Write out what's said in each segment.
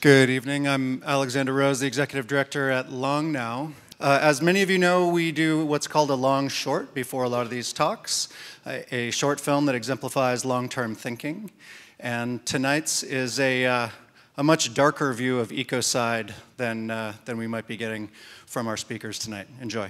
Good evening. I'm Alexander Rose, the Executive Director at Long Now. As many of you know, we do what's called a long short before a lot of these talks, a short film that exemplifies long-term thinking. And tonight's is a much darker view of ecocide than we might be getting from our speakers tonight. Enjoy.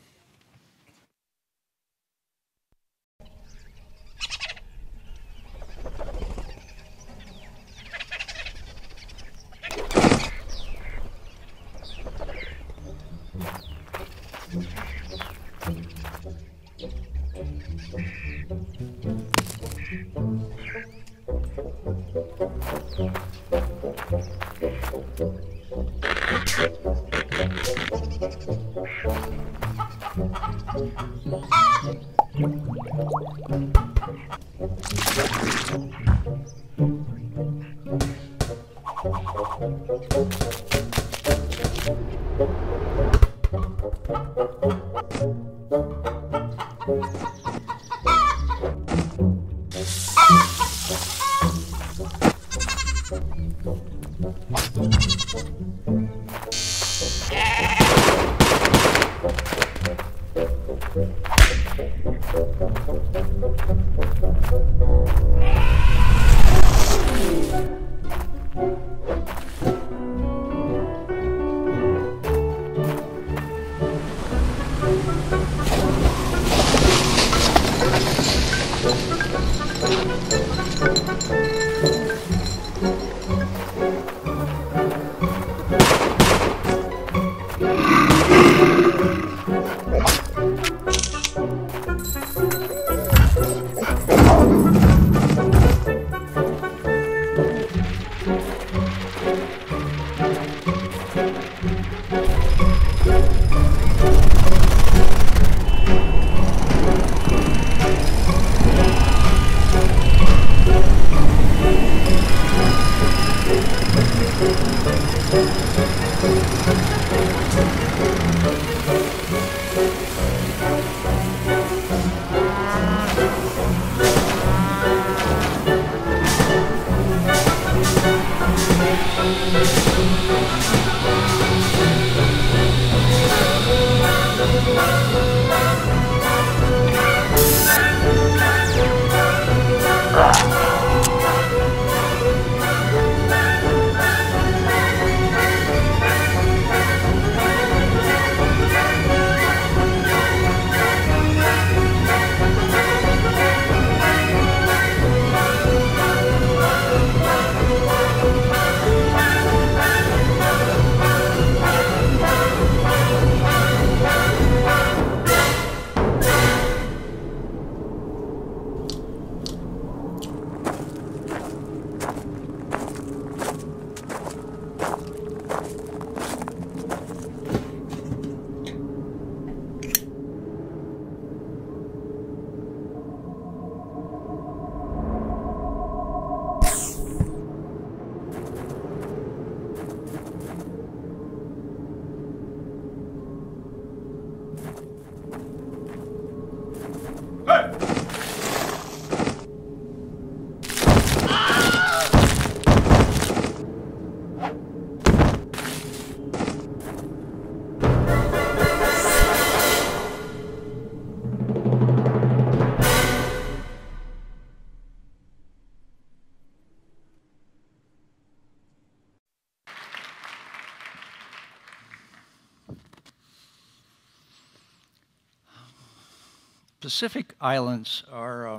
Pacific Islands are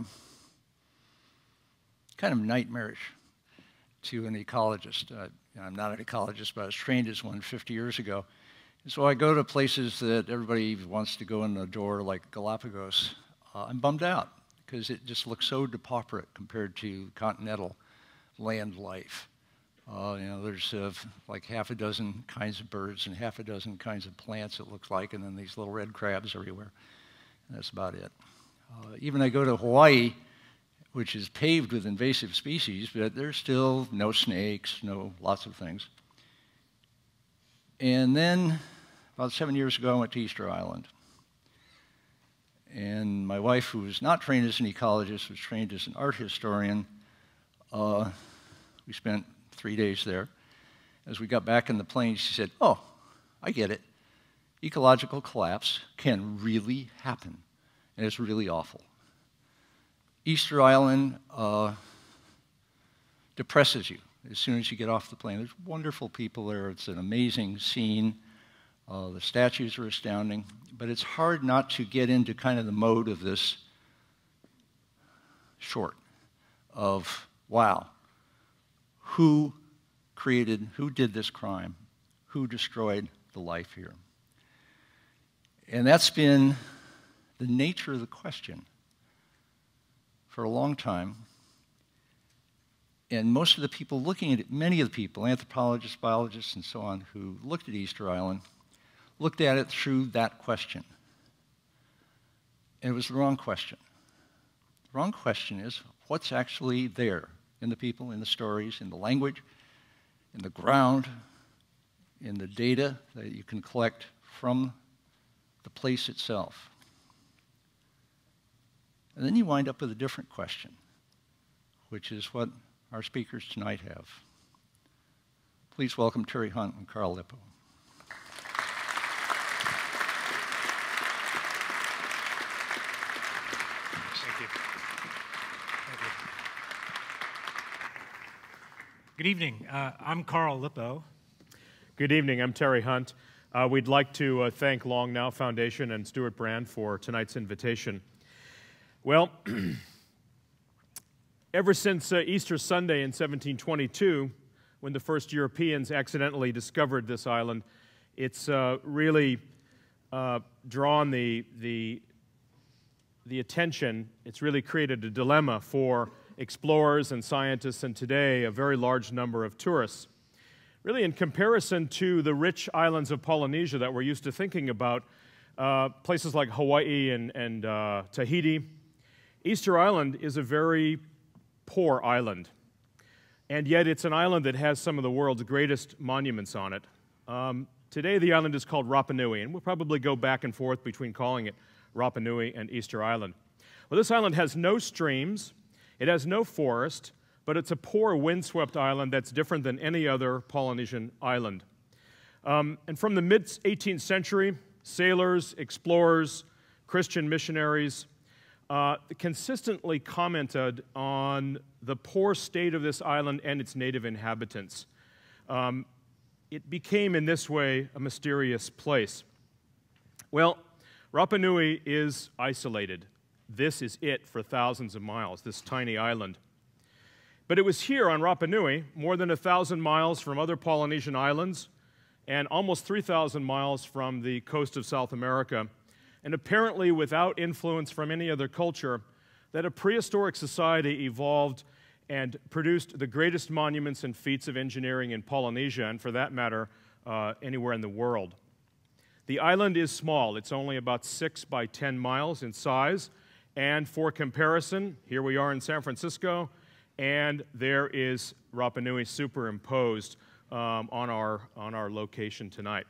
kind of nightmarish to an ecologist. I'm not an ecologist, but I was trained as one 50 years ago. And so I go to places that everybody wants to go in the door, like Galapagos. I'm bummed out because it just looks so depauperate compared to continental land life. There's like half a dozen kinds of birds and half a dozen kinds of plants, it looks like, and then these little red crabs everywhere. That's about it. Even I go to Hawaii, which is paved with invasive species, but there's still no snakes, lots of things. And then about 7 years ago, I went to Easter Island. And my wife, who was not trained as an ecologist, was trained as an art historian. We spent 3 days there. As we got back in the plane, she said, "Oh, I get it. Ecological collapse can really happen, and it's really awful. Easter Island depresses you as soon as you get off the plane. There's wonderful people there. It's an amazing scene. The statues are astounding, but it's hard not to get into kind of the mode of this short of, wow, who did this crime? Who destroyed the life here?" And that's been the nature of the question for a long time. And most of the people looking at it, many of the people, anthropologists, biologists, and so on, who looked at Easter Island, looked at it through that question. And it was the wrong question. The wrong question is, what's actually there in the people, in the stories, in the language, in the ground, in the data that you can collect from the place itself? And then you wind up with a different question, which is what our speakers tonight have. Please welcome Terry Hunt and Carl Lipo. Thank you. Thank you. Good evening. I'm Carl Lipo. Good evening. I'm Terry Hunt. We'd like to thank Long Now Foundation and Stewart Brand for tonight's invitation. Well, ever since Easter Sunday in 1722, when the first Europeans accidentally discovered this island, it's really drawn the attention. It's really created a dilemma for explorers and scientists, and today a very large number of tourists. Really, in comparison to the rich islands of Polynesia that we're used to thinking about, places like Hawaii and Tahiti, Easter Island is a very poor island. And yet it's an island that has some of the world's greatest monuments on it. Today the island is called Rapa Nui, and we'll probably go back and forth between calling it Rapa Nui and Easter Island. Well, this island has no streams, it has no forest, but it's a poor windswept island that's different than any other Polynesian island. And from the mid-18th century, sailors, explorers, Christian missionaries consistently commented on the poor state of this island and its native inhabitants. It became, in this way, a mysterious place. Well, Rapa Nui is isolated. This is it for thousands of miles, this tiny island. But it was here on Rapa Nui, more than 1,000 miles from other Polynesian islands, and almost 3,000 miles from the coast of South America, and apparently without influence from any other culture, that a prehistoric society evolved and produced the greatest monuments and feats of engineering in Polynesia, and for that matter, anywhere in the world. The island is small. It's only about 6 by 10 miles in size, and for comparison, here we are in San Francisco, and there is Rapa Nui superimposed on our location tonight.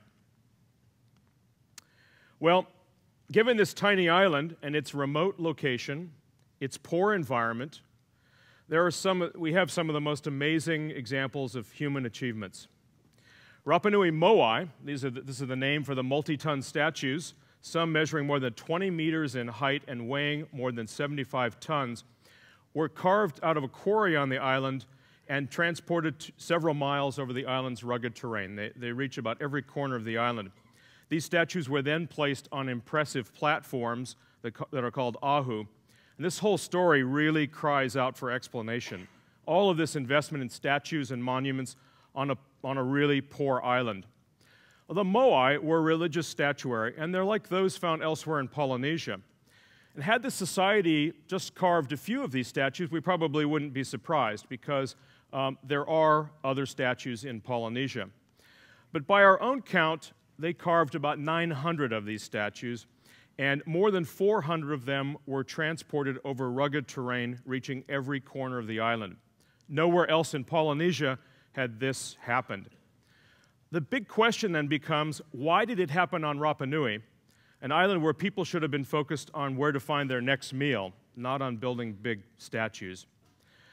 Well, given this tiny island and its remote location, its poor environment, we have some of the most amazing examples of human achievements. Rapa Nui Moai, this is the name for the multi-ton statues, some measuring more than 20 meters in height and weighing more than 75 tons, were carved out of a quarry on the island and transported several miles over the island's rugged terrain. They reach about every corner of the island. These statues were then placed on impressive platforms that are called ahu. And this whole story really cries out for explanation. All of this investment in statues and monuments on a really poor island. Well, the Moai were religious statuary, and they're like those found elsewhere in Polynesia. And had the society just carved a few of these statues, we probably wouldn't be surprised, because there are other statues in Polynesia. But by our own count, they carved about 900 of these statues, and more than 400 of them were transported over rugged terrain, reaching every corner of the island. Nowhere else in Polynesia had this happened. The big question then becomes, why did it happen on Rapa Nui, an island where people should have been focused on where to find their next meal, not on building big statues?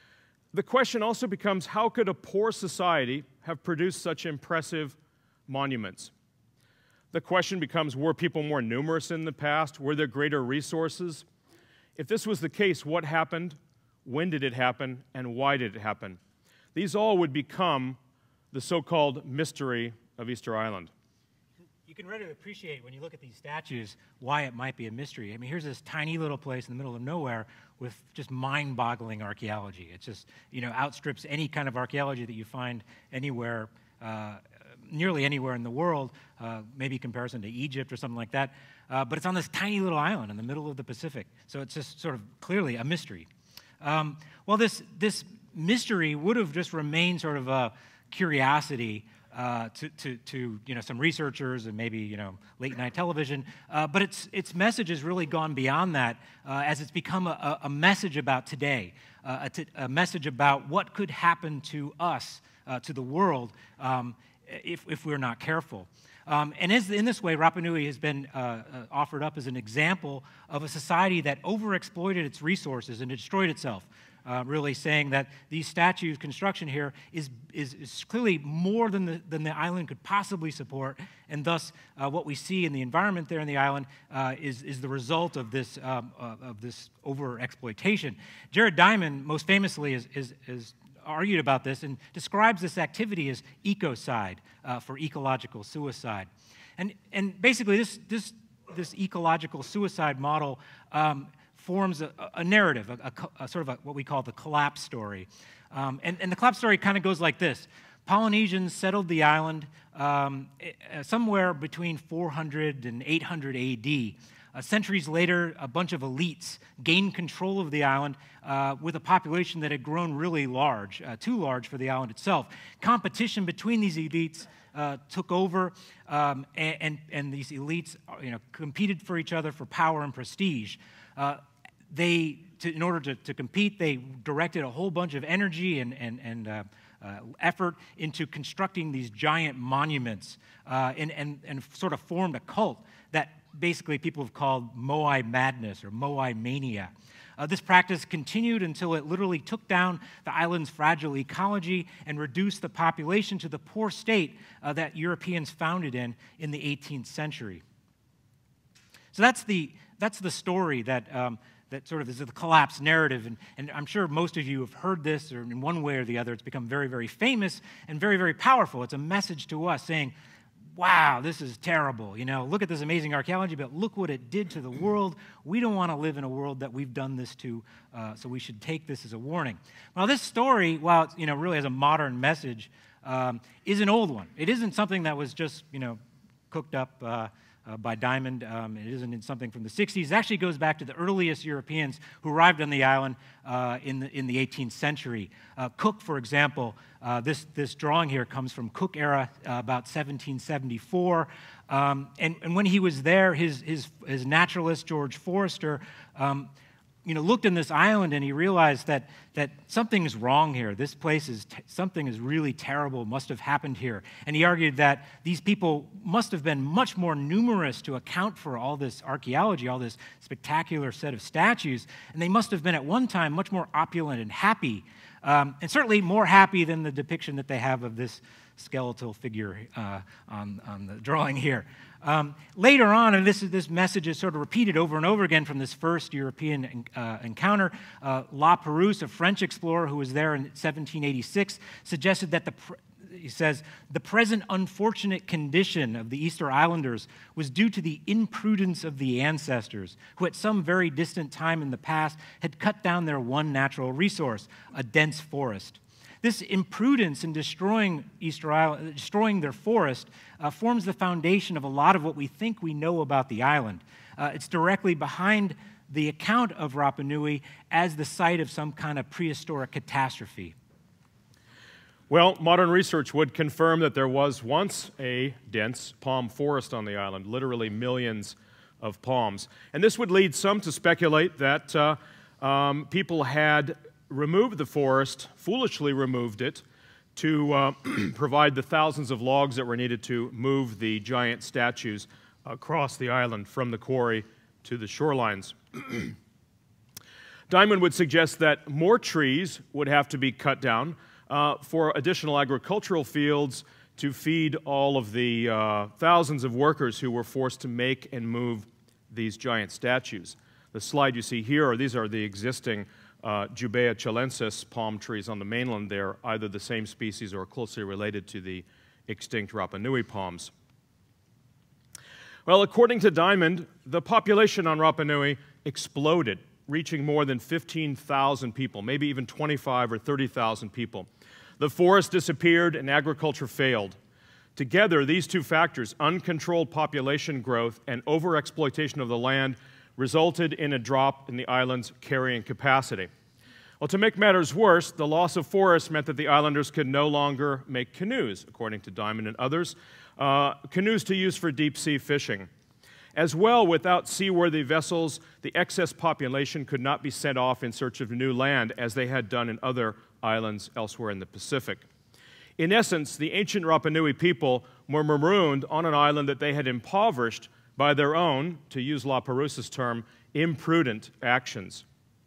the question also becomes, how could a poor society have produced such impressive monuments? The question becomes, were people more numerous in the past? Were there greater resources? If this was the case, what happened? When did it happen? And why did it happen? These all would become the so-called mystery of Easter Island. You can readily appreciate when you look at these statues why it might be a mystery. I mean, here's this tiny little place in the middle of nowhere with just mind-boggling archaeology. It just, outstrips any kind of archaeology that you find anywhere, nearly anywhere in the world, maybe comparison to Egypt or something like that. But it's on this tiny little island in the middle of the Pacific. So it's just sort of clearly a mystery. Well, this mystery would have just remained sort of a curiosity to some researchers and maybe late night television, but its message has really gone beyond that as it's become a message about today, a message about what could happen to us, to the world, if we're not careful. And in this way, Rapa Nui has been offered up as an example of a society that overexploited its resources and destroyed itself. Really saying that these statues construction here is clearly more than the island could possibly support, and thus what we see in the environment there in the island is the result of this overexploitation. Jared Diamond, most famously, is argued about this and describes this activity as ecocide, for ecological suicide, and basically this ecological suicide model forms a narrative, a sort of what we call the collapse story. And the collapse story kind of goes like this. Polynesians settled the island somewhere between 400 and 800 AD. Centuries later, a bunch of elites gained control of the island with a population that had grown really large, too large for the island itself. Competition between these elites took over, and these elites competed for each other for power and prestige. In order to compete, they directed a whole bunch of energy and effort into constructing these giant monuments and sort of formed a cult that basically people have called Moai madness or Moai mania. This practice continued until it literally took down the island's fragile ecology and reduced the population to the poor state that Europeans found it in the 18th century. So that's the story that sort of is the collapse narrative, and I'm sure most of you have heard this, or in one way or the other, it's become very, very famous and very, very powerful. It's a message to us saying, wow, this is terrible. Look at this amazing archaeology, but look what it did to the world. We don't want to live in a world that we've done this to, so we should take this as a warning. Well, this story, while it really has a modern message, is an old one. It isn't something that was just cooked up by Diamond. It isn't something from the 60s. It actually goes back to the earliest Europeans who arrived on the island in the 18th century. Cook, for example, this drawing here comes from Cook era, about 1774. And when he was there, his naturalist, George Forster, looked in this island and he realized that something's wrong here. This place something is really terrible must have happened here. And he argued that these people must have been much more numerous to account for all this archaeology, all this spectacular set of statues, and they must have been at one time much more opulent and happy, and certainly more happy than the depiction that they have of this skeletal figure on the drawing here. Later on, and this message is sort of repeated over and over again from this first European encounter, La Perouse, a French explorer who was there in 1786, suggested that he says, the present unfortunate condition of the Easter Islanders was due to the imprudence of the ancestors, who at some very distant time in the past had cut down their one natural resource, a dense forest. This imprudence in destroying Easter Island, destroying their forest, forms the foundation of a lot of what we think we know about the island. It's directly behind the account of Rapa Nui as the site of some kind of prehistoric catastrophe. Well, modern research would confirm that there was once a dense palm forest on the island, literally millions of palms. And this would lead some to speculate that people had removed the forest, foolishly removed it, to provide the thousands of logs that were needed to move the giant statues across the island from the quarry to the shorelines. Diamond would suggest that more trees would have to be cut down for additional agricultural fields to feed all of the thousands of workers who were forced to make and move these giant statues. The slide you see here, these are the existing Jubea chilensis palm trees on the mainland. They're either the same species or closely related to the extinct Rapa Nui palms. Well, according to Diamond, the population on Rapa Nui exploded, reaching more than 15,000 people, maybe even 25 or 30,000 people. The forest disappeared and agriculture failed. Together, these two factors, uncontrolled population growth and overexploitation of the land, resulted in a drop in the island's carrying capacity. Well, to make matters worse, the loss of forests meant that the islanders could no longer make canoes, according to Diamond and others, canoes to use for deep-sea fishing. As well, without seaworthy vessels, the excess population could not be sent off in search of new land, as they had done in other islands elsewhere in the Pacific. In essence, the ancient Rapa Nui people were marooned on an island that they had impoverished by their own, to use La Perouse's term, imprudent actions.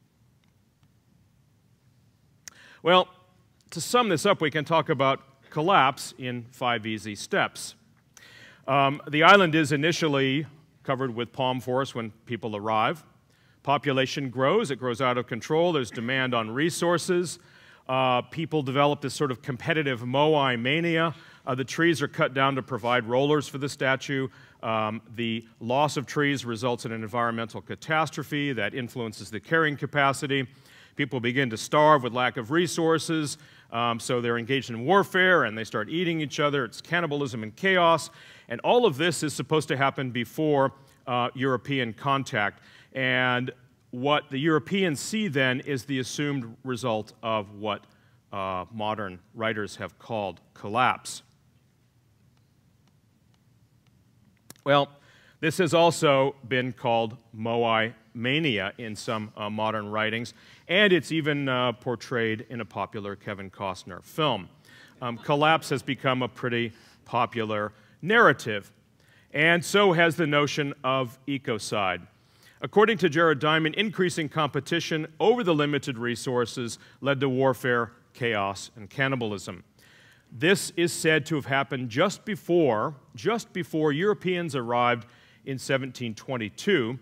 Well, to sum this up, we can talk about collapse in 5 easy steps. The island is initially covered with palm forest when people arrive. Population grows, it grows out of control, there's demand on resources. People develop this sort of competitive moai mania. The trees are cut down to provide rollers for the statue. The loss of trees results in an environmental catastrophe that influences the carrying capacity. People begin to starve with lack of resources, so they're engaged in warfare and they start eating each other. It's cannibalism and chaos. And all of this is supposed to happen before European contact. And what the Europeans see then is the assumed result of what modern writers have called collapse. Well, this has also been called moai mania in some modern writings, and it's even portrayed in a popular Kevin Costner film. Collapse has become a pretty popular narrative, and so has the notion of ecocide. According to Jared Diamond, increasing competition over the limited resources led to warfare, chaos, and cannibalism. This is said to have happened just before Europeans arrived in 1722.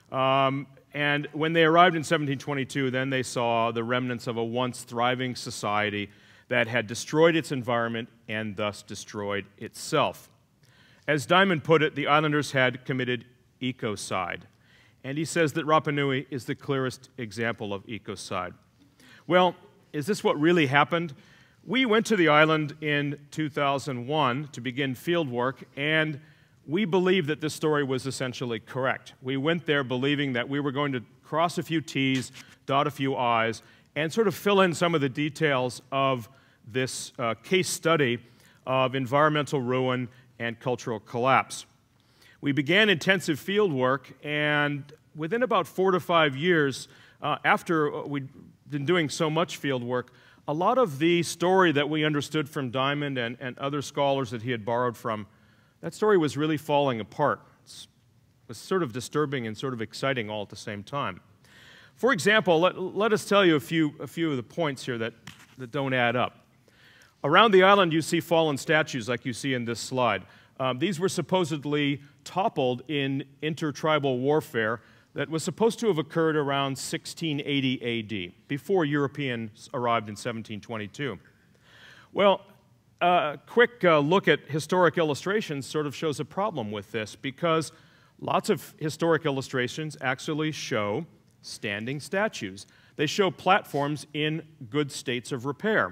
And when they arrived in 1722, then they saw the remnants of a once thriving society that had destroyed its environment and thus destroyed itself. As Diamond put it, the islanders had committed ecocide. And he says that Rapa Nui is the clearest example of ecocide. Well, is this what really happened? We went to the island in 2001 to begin field work, and we believed that this story was essentially correct. We went there believing that we were going to cross a few T's, dot a few I's, and sort of fill in some of the details of this case study of environmental ruin and cultural collapse. We began intensive field work, and within about 4 to 5 years, after we'd been doing so much field work, a lot of the story that we understood from Diamond and other scholars that he had borrowed from, that story was really falling apart. It was sort of disturbing and sort of exciting all at the same time. For example, let us tell you a few of the points here that don't add up. Around the island, you see fallen statues like you see in this slide. These were supposedly toppled in intertribal warfare that was supposed to have occurred around 1680 AD, before Europeans arrived in 1722. Well, a quick look at historic illustrations sort of shows a problem with this, because lots of historic illustrations actually show standing statues. They show platforms in good states of repair.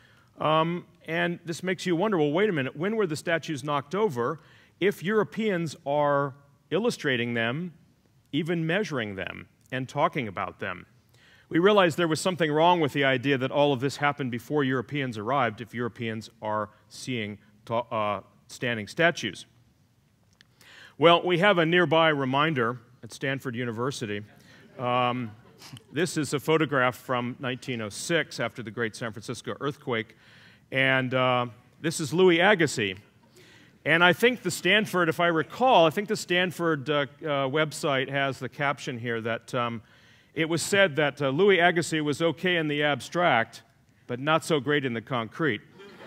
And this makes you wonder, well, wait a minute, when were the statues knocked over? If Europeans are illustrating them, even measuring them, and talking about them, we realized there was something wrong with the idea that all of this happened before Europeans arrived, if Europeans are seeing standing statues. Well, we have a nearby reminder at Stanford University. This is a photograph from 1906 after the Great San Francisco earthquake, and this is Louis Agassiz. And I think the Stanford, if I recall, I think the Stanford website has the caption here that it was said that Louis Agassiz was okay in the abstract, but not so great in the concrete.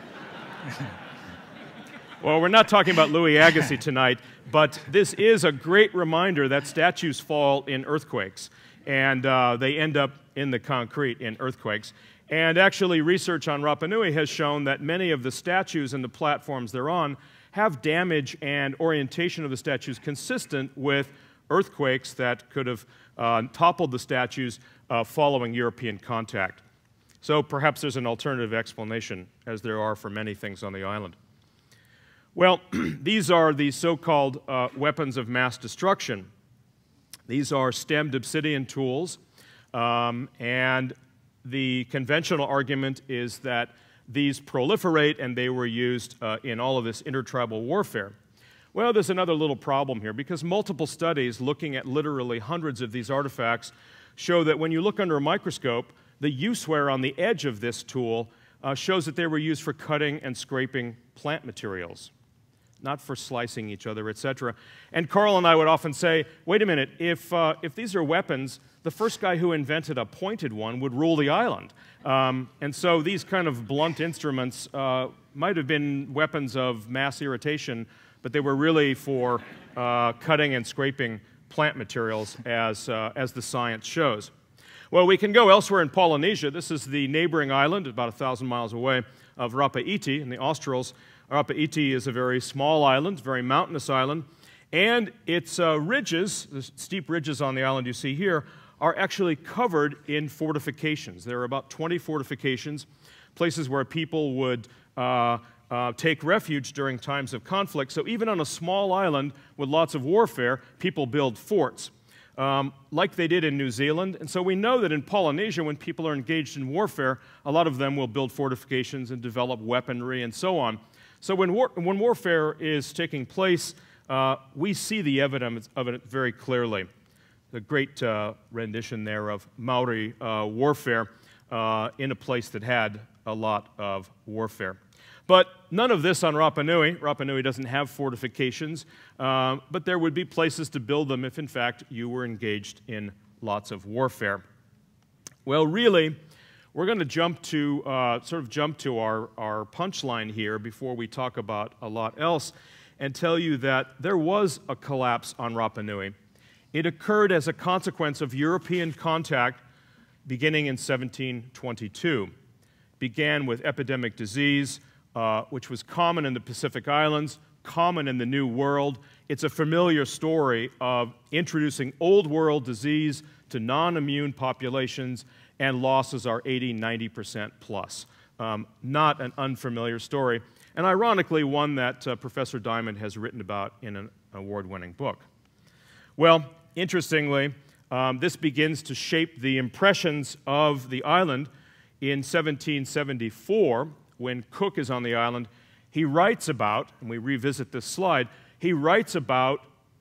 Well, we're not talking about Louis Agassiz tonight, but this is a great reminder that statues fall in earthquakes, and they end up in the concrete in earthquakes. And actually, research on Rapa Nui has shown that many of the statues and the platforms they're on have damage and orientation of the statues consistent with earthquakes that could have toppled the statues following European contact. So perhaps there's an alternative explanation, as there are for many things on the island. Well, these are the so-called weapons of mass destruction. These are stemmed obsidian tools, and the conventional argument is that these proliferate and they were used in all of this intertribal warfare. Well, there's another little problem here, because multiple studies looking at literally hundreds of these artifacts show that when you look under a microscope, the use wear on the edge of this tool shows that they were used for cutting and scraping plant materials, not for slicing each other, etc. And Carl and I would often say, wait a minute, if these are weapons, the first guy who invented a pointed one would rule the island. And so these kind of blunt instruments might have been weapons of mass irritation, but they were really for cutting and scraping plant materials, as the science shows. Well, we can go elsewhere in Polynesia. This is the neighboring island, about 1,000 miles away, of Rapa Iti in the Australs. Rapa Iti is a very small island, very mountainous island, and its ridges, the steep ridges on the island you see here, are actually covered in fortifications. There are about 20 fortifications, places where people would take refuge during times of conflict. So even on a small island with lots of warfare, people build forts, like they did in New Zealand. And so we know that in Polynesia, when people are engaged in warfare, a lot of them will build fortifications and develop weaponry and so on. So when warfare is taking place, we see the evidence of it very clearly. The great rendition there of Maori warfare in a place that had a lot of warfare. But none of this on Rapa Nui. Rapa Nui doesn't have fortifications, but there would be places to build them if, in fact, you were engaged in lots of warfare. Well, really, we're going to jump to our punchline here before we talk about a lot else, and tell you that there was a collapse on Rapa Nui. It occurred as a consequence of European contact beginning in 1722. Began with epidemic disease, which was common in the Pacific Islands, common in the New World. It's a familiar story of introducing old world disease to non-immune populations, and losses are 80–90% plus. Not an unfamiliar story, and ironically one that Professor Diamond has written about in an award-winning book. Well, interestingly, this begins to shape the impressions of the island in 1774, when Cook is on the island. He writes about, and we revisit this slide, he writes about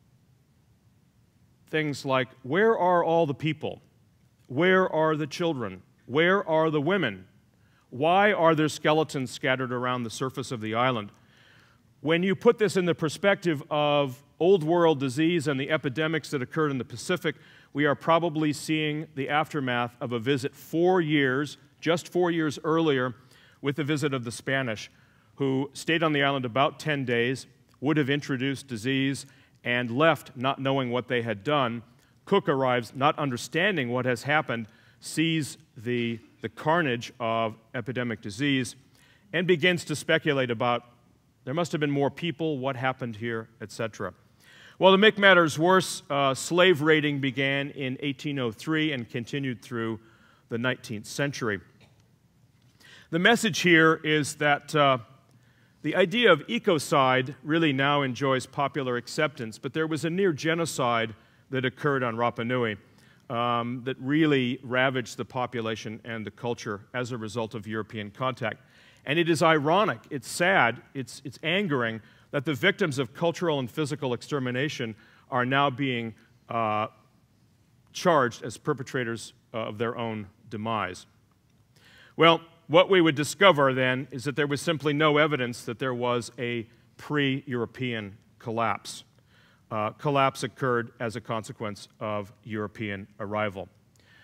things like, where are all the people? Where are the children? Where are the women? Why are there skeletons scattered around the surface of the island? When you put this in the perspective of old world disease and the epidemics that occurred in the Pacific, we are probably seeing the aftermath of a visit 4 years, just 4 years earlier, with the visit of the Spanish, who stayed on the island about 10 days, would have introduced disease, and left not knowing what they had done. Cook arrives not understanding what has happened, sees the carnage of epidemic disease, and begins to speculate about there must have been more people, what happened here, etc. Well, to make matters worse, slave raiding began in 1803 and continued through the 19th century. The message here is that the idea of ecocide really now enjoys popular acceptance, but there was a near genocide that occurred on Rapa Nui that really ravaged the population and the culture as a result of European contact. And it is ironic, it's sad, it's angering that the victims of cultural and physical extermination are now being charged as perpetrators of their own demise. Well, what we would discover then is that there was simply no evidence that there was a pre-European collapse. Collapse occurred as a consequence of European arrival.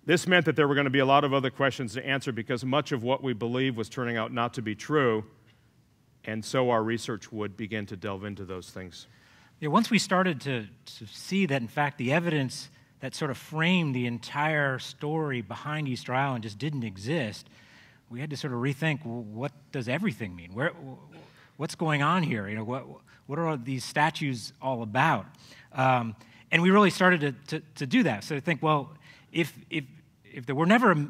This meant that there were going to be a lot of other questions to answer because much of what we believed was turning out not to be true, and so our research would begin to delve into those things. Yeah, once we started to see that, in fact, the evidence that sort of framed the entire story behind Easter Island just didn't exist, we had to sort of rethink, well, what does everything mean? What's going on here? You know, what are all these statues all about? And we really started to do that. So to think, well, if there were never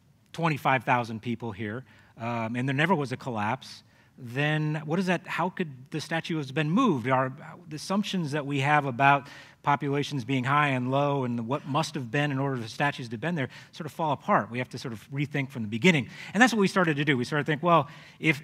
25,000 people here, and there never was a collapse, then what is that? How could the statue have been moved? The assumptions that we have about populations being high and low and what must have been in order for the statues to have been there sort of fall apart. We have to sort of rethink from the beginning. And that's what we started to do. We started to think, well, if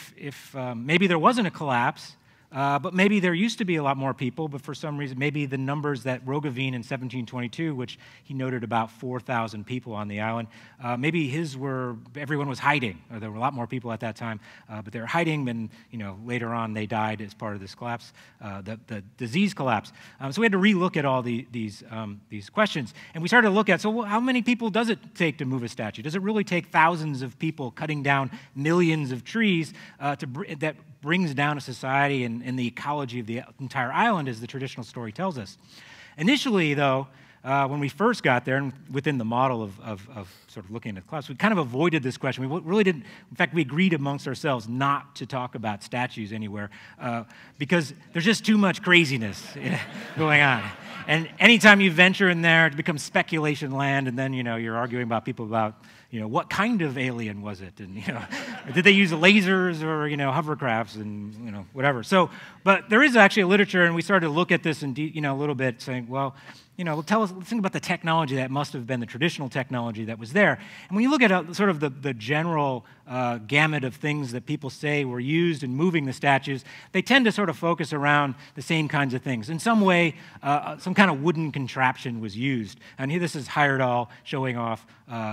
maybe there wasn't a collapse, but maybe there used to be a lot more people, but for some reason, maybe the numbers that Roggeveen in 1722, which he noted about 4,000 people on the island, maybe everyone was hiding, or there were a lot more people at that time, but they were hiding, and later on they died as part of this collapse, the disease collapse. So we had to relook at all these questions, and we started to look at, so how many people does it take to move a statue? Does it really take thousands of people cutting down millions of trees that brings down a society and the ecology of the entire island, as the traditional story tells us? Initially, though, when we first got there, and within the model of sort of looking at the collapse, we kind of avoided this question. We really didn't, in fact, we agreed amongst ourselves not to talk about statues anywhere because there's just too much craziness going on. And anytime you venture in there, it becomes speculation land, and then, you're arguing about people about, what kind of alien was it? And, did they use lasers or, hovercrafts and, whatever. So, but there is actually a literature, and we started to look at this in, a little bit, saying, well, let's think about the technology that must have been the traditional technology that was there. And when you look at sort of the general gamut of things that people say were used in moving the statues, they tend to sort of focus around the same kinds of things. In some way, some kind of wooden contraption was used. And here this is Heyerdahl showing off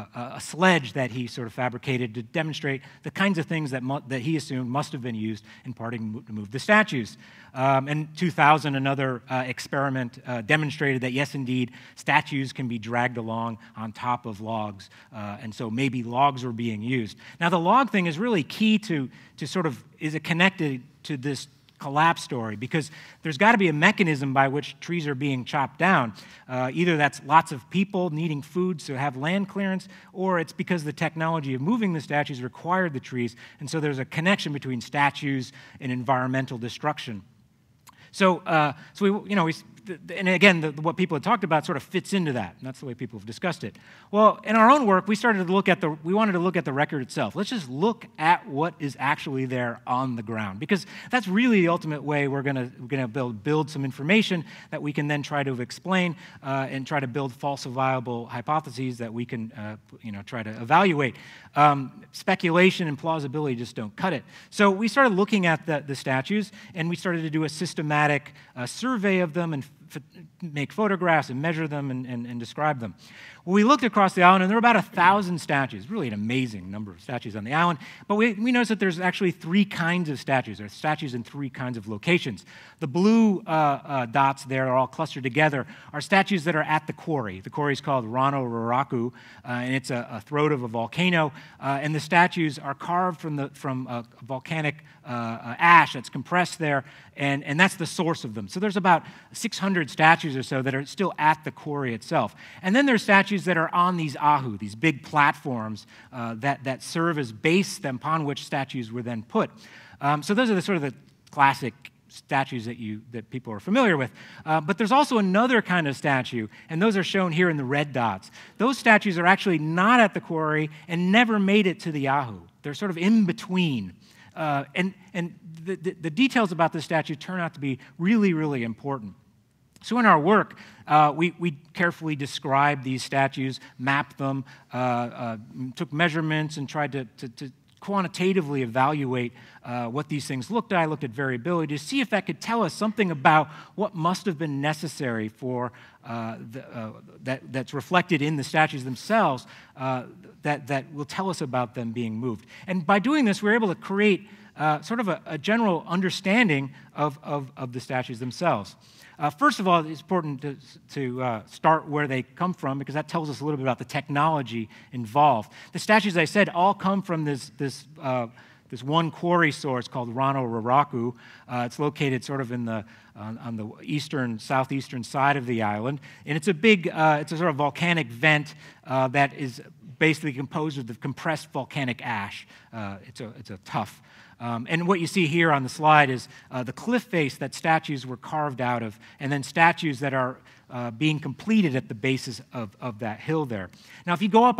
a sledge that he sort of fabricated to demonstrate the kinds of things that he assumed must have been used in part to move the statues. In 2000, another experiment demonstrated that, yes, indeed, statues can be dragged along on top of logs, and so maybe logs were being used. Now, the log thing is really key to sort of, is it connected to this collapse story? Because there's got to be a mechanism by which trees are being chopped down. Either that's lots of people needing food to have land clearance, or it's because the technology of moving the statues required the trees, and so there's a connection between statues and environmental destruction. So, and again, what people had talked about sort of fits into that, and that's the way people have discussed it. Well, in our own work, we wanted to look at the record itself. Let's just look at what is actually there on the ground, because that's really the ultimate way we're going to build some information that we can then try to explain and try to build falsifiable hypotheses that we can, try to evaluate. Speculation and plausibility just don't cut it. So we started looking at the statues, and we started to do a systematic survey of them and make photographs and measure them and describe them. Well, we looked across the island, and there were about 1,000 statues, really an amazing number of statues on the island, but we noticed that there's actually 3 kinds of statues. There are statues in 3 kinds of locations. The blue dots there are all clustered together are statues that are at the quarry. The quarry is called Rano Raraku, and it's a throat of a volcano, and the statues are carved from volcanic ash that's compressed there, and that's the source of them. So there's about 600 statues or so that are still at the quarry itself. And then there's statues that are on these ahu, these big platforms that serve as base upon which statues were then put. So those are the sort of the classic statues that people are familiar with. But there's also another kind of statue, and those are shown here in the red dots. Those statues are actually not at the quarry and never made it to the ahu. They're sort of in between. And the details about this statue turn out to be really, really important. So in our work, we carefully described these statues, mapped them, took measurements, and tried to quantitatively evaluate what these things looked at. I looked at variability to see if that could tell us something about what must have been necessary for that's reflected in the statues themselves that will tell us about them being moved. And by doing this, we were able to create sort of a general understanding of the statues themselves. First of all, it's important to start where they come from, because that tells us a little bit about the technology involved. The statues, as I said, all come from this one quarry source called Rano Raraku. It's located sort of on the southeastern side of the island, and it's a sort of volcanic vent that is basically composed of the compressed volcanic ash. It's a tough. And what you see here on the slide is the cliff face that statues were carved out of, and then statues that are being completed at the basis of that hill there. Now, if you go up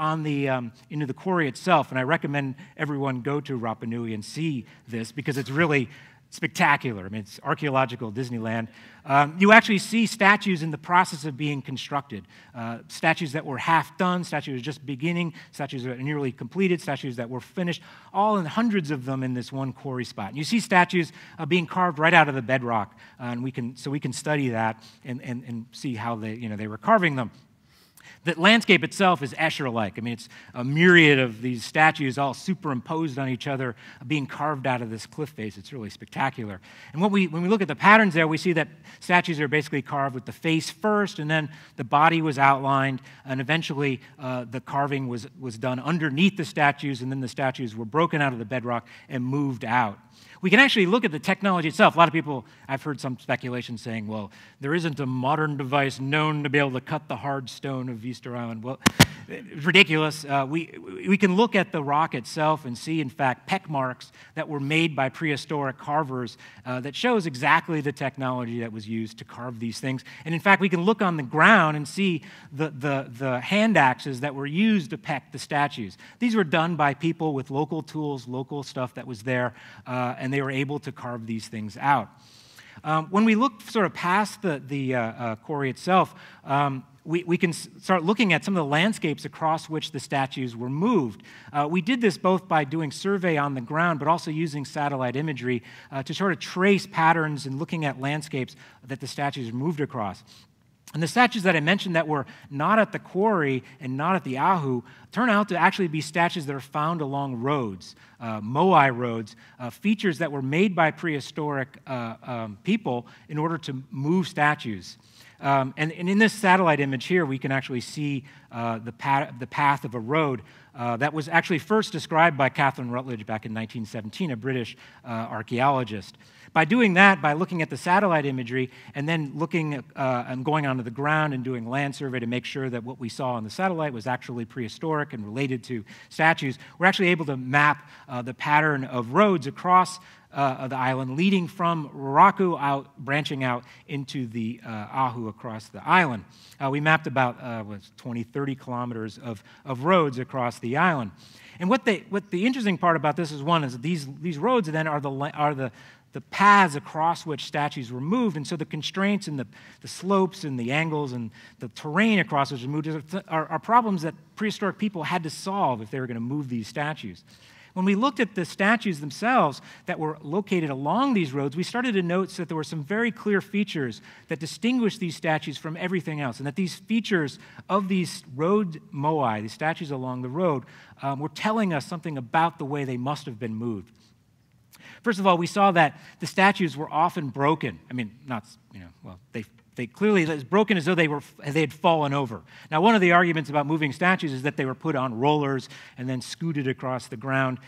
into the quarry itself, and I recommend everyone go to Rapa Nui and see this, because it's really spectacular. I mean, it's archaeological Disneyland. You actually see statues in the process of being constructed. Statues that were half done, statues just beginning, statues that are nearly completed, statues that were finished, all in hundreds of them in this one quarry spot. And you see statues being carved right out of the bedrock, and we can study that and see how they were carving them. The landscape itself is Escher-like. I mean, it's a myriad of these statues all superimposed on each other, being carved out of this cliff face. It's really spectacular. And when we look at the patterns there, we see that statues are basically carved with the face first, and then the body was outlined, and eventually the carving was done underneath the statues, and then the statues were broken out of the bedrock and moved out. We can actually look at the technology itself. A lot of people, I've heard some speculation saying, well, there isn't a modern device known to be able to cut the hard stone of Easter Island. Well, it's ridiculous. We can look at the rock itself and see, in fact, peck marks that were made by prehistoric carvers that shows exactly the technology that was used to carve these things. And in fact, we can look on the ground and see the hand axes that were used to peck the statues. These were done by people with local tools, local stuff that was there, and they were able to carve these things out. When we look sort of past the quarry itself, we can start looking at some of the landscapes across which the statues were moved. We did this both by doing survey on the ground, but also using satellite imagery to sort of trace patterns and looking at landscapes that the statues moved across. And the statues that I mentioned that were not at the quarry and not at the Ahu turn out to actually be statues that are found along roads, moai roads, features that were made by prehistoric people in order to move statues. And in this satellite image here, we can actually see the path of a road that was actually first described by Catherine Rutledge back in 1917, a British archaeologist. By doing that, by looking at the satellite imagery and then looking and going onto the ground and doing land survey to make sure that what we saw on the satellite was actually prehistoric and related to statues, we're actually able to map the pattern of roads across the island, leading from Raraku out, branching out into the Ahu across the island. We mapped about 20, 30 kilometers of roads across the island. And what the interesting part about this is, one, is these roads then are the paths across which statues were moved, and so the constraints and the slopes and the angles and the terrain across which were moved are problems that prehistoric people had to solve if they were going to move these statues. When we looked at the statues themselves that were located along these roads, we started to note that there were some very clear features that distinguished these statues from everything else, and that these features of these road moai, these statues along the road, were telling us something about the way they must have been moved. First of all, we saw that the statues were often broken. I mean, they clearly, as broken as though they had fallen over. Now, one of the arguments about moving statues is that they were put on rollers and then scooted across the ground.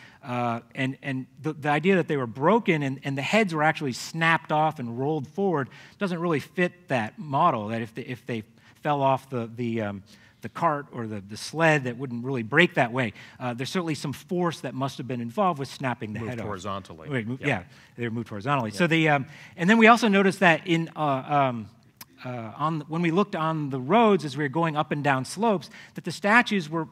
And the idea that they were broken and the heads were actually snapped off and rolled forward doesn't really fit that model, that if they fell off the cart or the sled, that wouldn't really break that way. There's certainly some force that must have been involved with snapping the head off. Horizontally. Yeah, they were moved horizontally. Yeah. So and then we also noticed that when we looked on the roads as we were going up and down slopes, that the statues were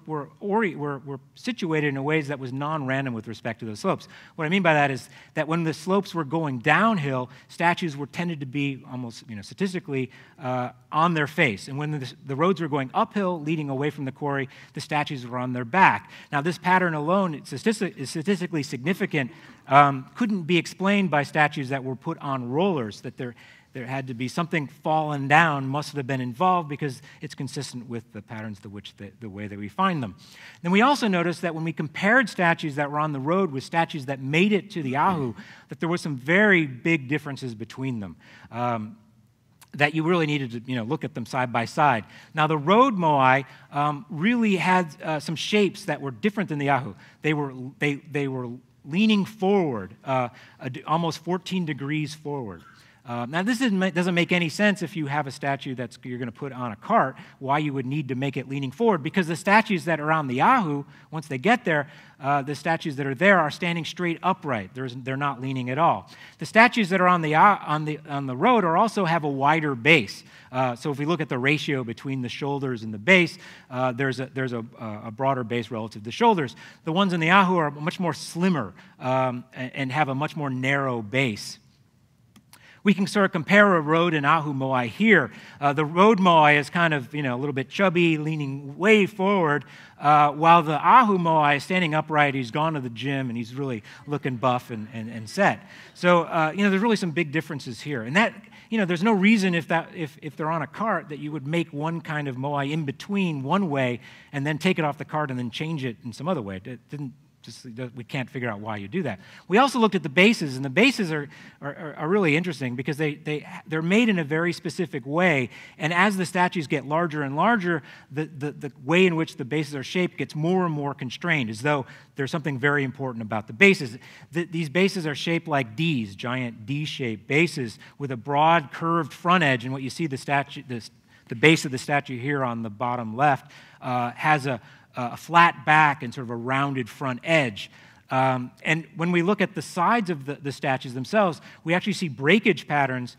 situated in ways that was non-random with respect to those slopes. What I mean by that is that when the slopes were going downhill, statues tended to be almost, statistically on their face. And when the roads were going uphill, leading away from the quarry, the statues were on their back. Now, this pattern alone is statistically significant. Couldn't be explained by statues that were put on rollers, that there had to be something fallen down must have been involved because it's consistent with the patterns the way that we find them. Then we also noticed that when we compared statues that were on the road with statues that made it to the Ahu, that there were some very big differences between them. That you really needed to look at them side by side. Now, the road moai really had some shapes that were different than the Ahu. They were leaning forward, almost 14 degrees forward. Now, this doesn't make any sense if you have a statue that you're going to put on a cart, why you would need to make it leaning forward, because the statues that are on the Ahu, once they get there, the statues that are there are standing straight upright. They're not leaning at all. The statues that are on the road also have a wider base. So if we look at the ratio between the shoulders and the base, there's a broader base relative to the shoulders. The ones in the Ahu are much more slimmer and have a much more narrow base. We can sort of compare a road and Ahu moai here. The road moai is kind of, a little bit chubby, leaning way forward, while the Ahu moai is standing upright. He's gone to the gym, and he's really looking buff and set. So, there's really some big differences here. And that, there's no reason if they're on a cart that you would make one kind of moai in between one way and then take it off the cart and then change it in some other way. We can't figure out why you do that. We also looked at the bases, and the bases are really interesting because they're made in a very specific way, and as the statues get larger and larger, the way in which the bases are shaped gets more and more constrained, as though there's something very important about the bases. These bases are shaped like Ds, giant D-shaped bases with a broad curved front edge, and what you see the base of the statue here on the bottom left has a flat back and sort of a rounded front edge. And when we look at the sides of the statues themselves, we actually see breakage patterns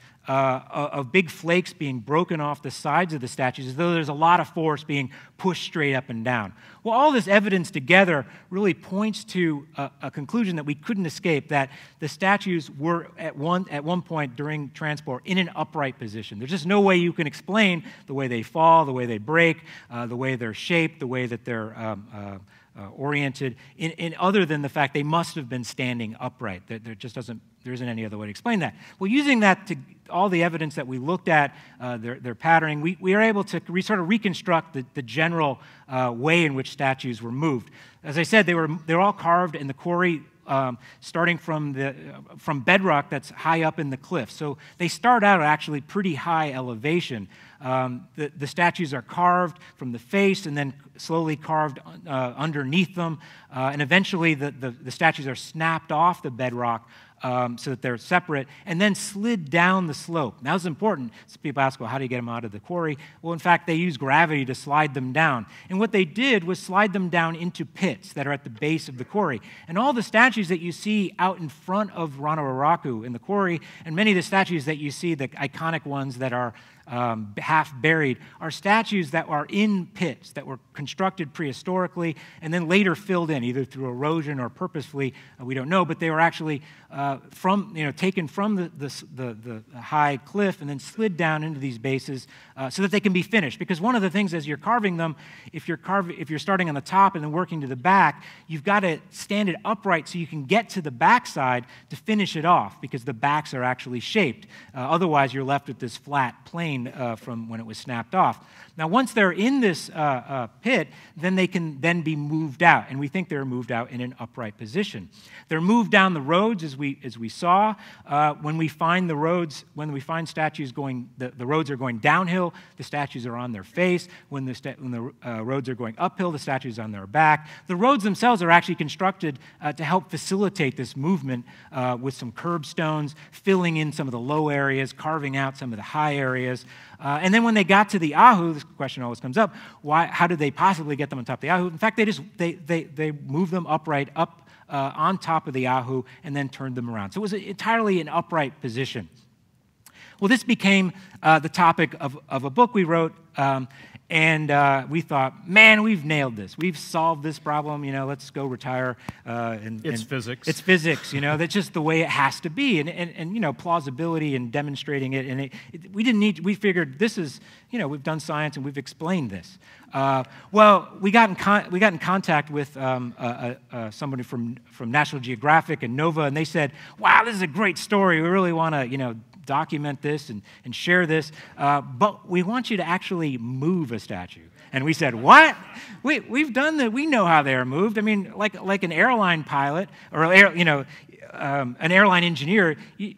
of big flakes being broken off the sides of the statues, as though there's a lot of force being pushed straight up and down. Well, all this evidence together really points to a conclusion that we couldn't escape, that the statues were at one point during transport in an upright position. There's just no way you can explain the way they fall, the way they break, the way they're shaped, the way that they're oriented, in other than the fact they must have been standing upright. There isn't any other way to explain that. Well, using that to all the evidence that we looked at, their patterning, we are able to sort of reconstruct the general way in which statues were moved. As I said, they were all carved in the quarry, starting from bedrock that's high up in the cliff. So they start out at actually pretty high elevation. The statues are carved from the face and then slowly carved underneath them, and eventually the statues are snapped off the bedrock so that they're separate, and then slid down the slope. Now, this is important. So people ask, well, how do you get them out of the quarry? Well, in fact, they use gravity to slide them down. And what they did was slide them down into pits that are at the base of the quarry. And all the statues that you see out in front of Ranawaraku in the quarry, and many of the statues that you see, the iconic ones that are half buried, are statues that are in pits that were constructed prehistorically and then later filled in, either through erosion or purposefully, we don't know, but they were actually taken from the high cliff and then slid down into these bases so that they can be finished. Because one of the things as you're carving them, if you're starting on the top and then working to the back, you've got to stand it upright so you can get to the backside to finish it off, because the backs are actually shaped. Otherwise, you're left with this flat plane from when it was snapped off. Now, once they're in this pit, then they can then be moved out, and we think they're moved out in an upright position. They're moved down the roads, as we saw. When we find statues going, the roads are going downhill, the statues are on their face. When the roads are going uphill, the statues are on their back. The roads themselves are actually constructed to help facilitate this movement with some curbstones, filling in some of the low areas, carving out some of the high areas. And then when they got to the Ahu, this question always comes up, how did they possibly get them on top of the Ahu? In fact, they moved them upright up on top of the Ahu and then turned them around. So it was entirely an upright position. Well, this became the topic of a book we wrote, and we thought, man, we've nailed this. We've solved this problem. Let's go retire. It's physics. It's physics. That's just the way it has to be. And plausibility and demonstrating it. And we figured this is, we've done science and we've explained this. Well, we got in contact with somebody from National Geographic and Nova, and they said, wow, this is a great story. We really want to, document this and share this, but we want you to actually move a statue. And we said, what? We've done that. We know how they're moved. I mean, like an airline pilot or an airline engineer.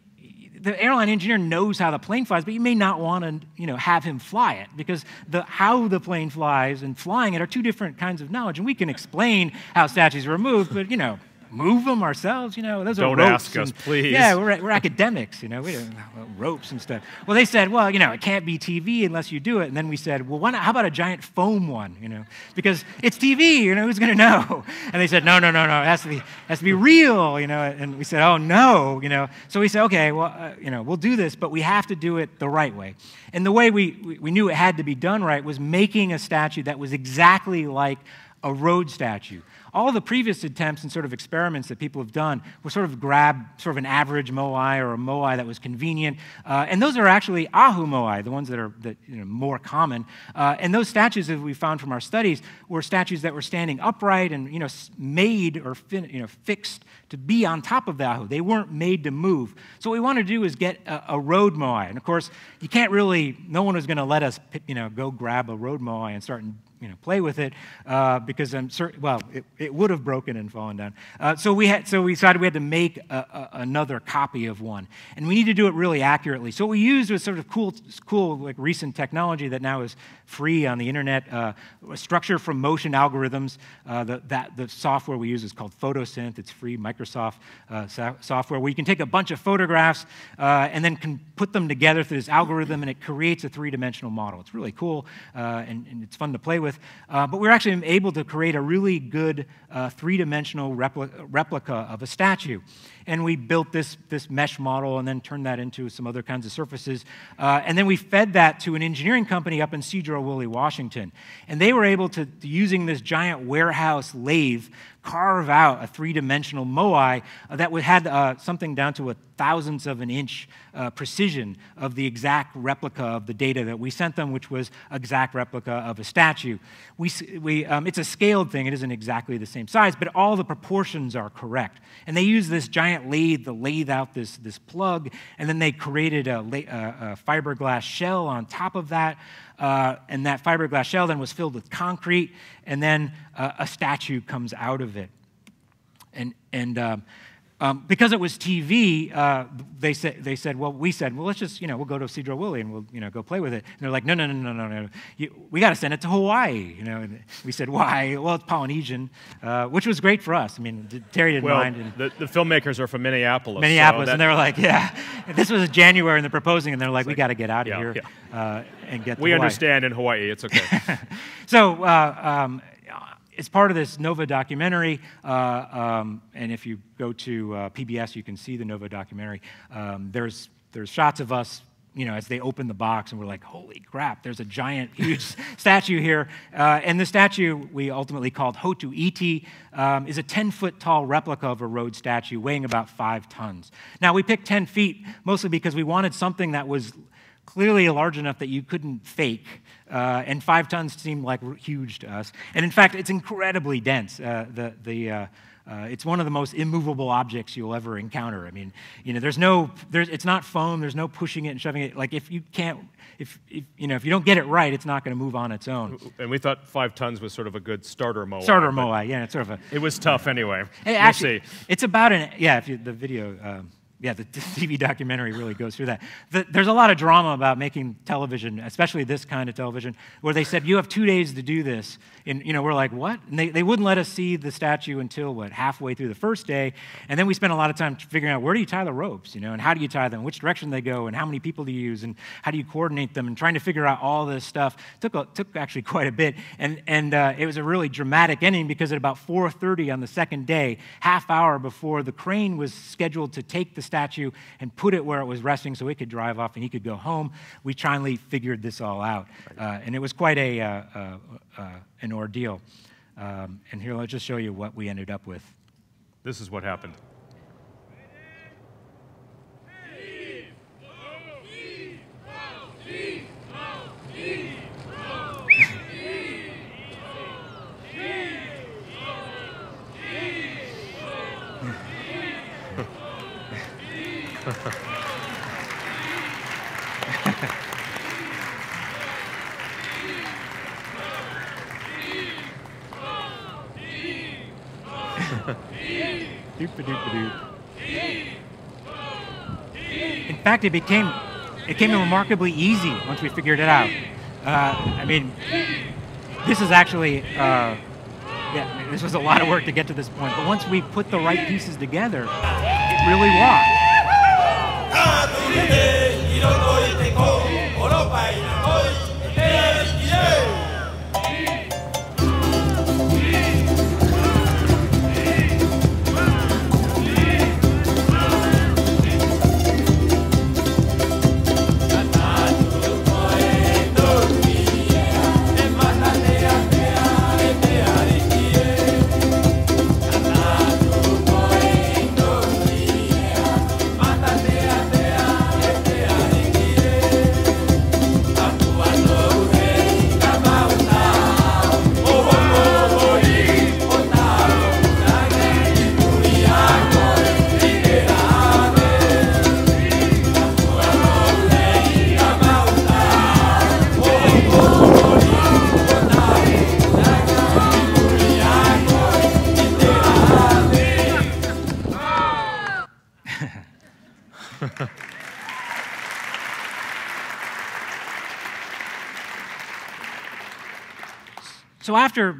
The airline engineer knows how the plane flies, but you may not want to, have him fly it because how the plane flies and flying it are two different kinds of knowledge. And we can explain how statues were moved, but move them ourselves, those Don't are ropes. ask us, please. Yeah, we're academics, we don't ropes and stuff. Well, they said, well, it can't be TV unless you do it. And then we said, well, how about a giant foam one, because it's TV, who's going to know? And they said, no, it has to be real, And we said, oh no, So we said, okay, well, we'll do this, but we have to do it the right way. And the way we knew it had to be done right was making a statue that was exactly like a road statue. All the previous attempts and sort of experiments that people have done were sort of grab sort of an average moai or a moai that was convenient, and those are actually ahu moai, the ones that are more common. And those statues that we found from our studies were statues that were standing upright and made or fixed to be on top of the ahu. They weren't made to move. So what we want to do is get a road moai, and of course you can't really. No one was going to let us go grab a road moai and start and play with it because I'm certain. Well, it would have broken and fallen down. So we decided we had to make another copy of one, and we need to do it really accurately. So what we used was sort of cool like recent technology that now is free on the internet. A structure from motion algorithms. The software we use is called Photosynth. It's free Microsoft software where you can take a bunch of photographs and then can put them together through this algorithm, and it creates a three-dimensional model. It's really cool and it's fun to play with. But we're actually able to create a really good three-dimensional replica of a statue. And we built this mesh model and then turned that into some other kinds of surfaces. And then we fed that to an engineering company up in Sedro-Woolley, Washington. And they were able to, using this giant warehouse lathe, carve out a three-dimensional moai that had something down to a thousandth of an inch precision of the exact replica of the data that we sent them, which was exact replica of a statue. It's a scaled thing. It isn't exactly the same size, but all the proportions are correct. And they used this giant lathe to lathe out this plug, and then they created a fiberglass shell on top of that. And that fiberglass shell then was filled with concrete, and then a statue comes out of it. And because it was TV, they said, well, let's just, we'll go to Sedro-Woolley and we'll, go play with it. And they're like, no. We got to send it to Hawaii, And we said, why? Well, it's Polynesian, which was great for us. I mean, Terry didn't mind. And the filmmakers are from Minneapolis. Minneapolis, and they were like, yeah. This was January, and they're proposing, and they're like, we got to get out of here and get to We Hawaii. understand in Hawaii, it's okay. So, it's part of this NOVA documentary, and if you go to PBS, you can see the NOVA documentary. There's shots of us, as they open the box, and we're like, holy crap, there's a giant, huge statue here. And the statue we ultimately called Hotu Iti is a 10-foot tall replica of a road statue weighing about 5 tons. Now, we picked 10 feet mostly because we wanted something that was clearly large enough that you couldn't fake, and 5 tons seemed like huge to us. And in fact, it's incredibly dense. It's one of the most immovable objects you'll ever encounter. I mean, it's not foam. There's no pushing it and shoving it. Like if you don't get it right, it's not going to move on its own. And we thought 5 tons was sort of a good starter moai. Starter moai, yeah. It's sort of a. It was tough anyway. Actually, we'll see. It's about the video. The TV documentary really goes through that. There's a lot of drama about making television, especially this kind of television, where they said, you have 2 days to do this. And, we're like, what? And they wouldn't let us see the statue until, halfway through the first day. And then we spent a lot of time figuring out where do you tie the ropes, and how do you tie them, which direction they go, and how many people do you use, and how do you coordinate them, and trying to figure out all this stuff. Took actually quite a bit. And it was a really dramatic ending because at about 4:30 on the second day, half hour before the crane was scheduled to take the statue and put it where it was resting so it could drive off and he could go home, we finally figured this all out. And it was quite an ordeal. And here, let's just show you what we ended up with. This is what happened. In fact, it became remarkably easy once we figured it out. I mean, this is actually, yeah, this was a lot of work to get to this point, but once we put the right pieces together, it really rocked. So after,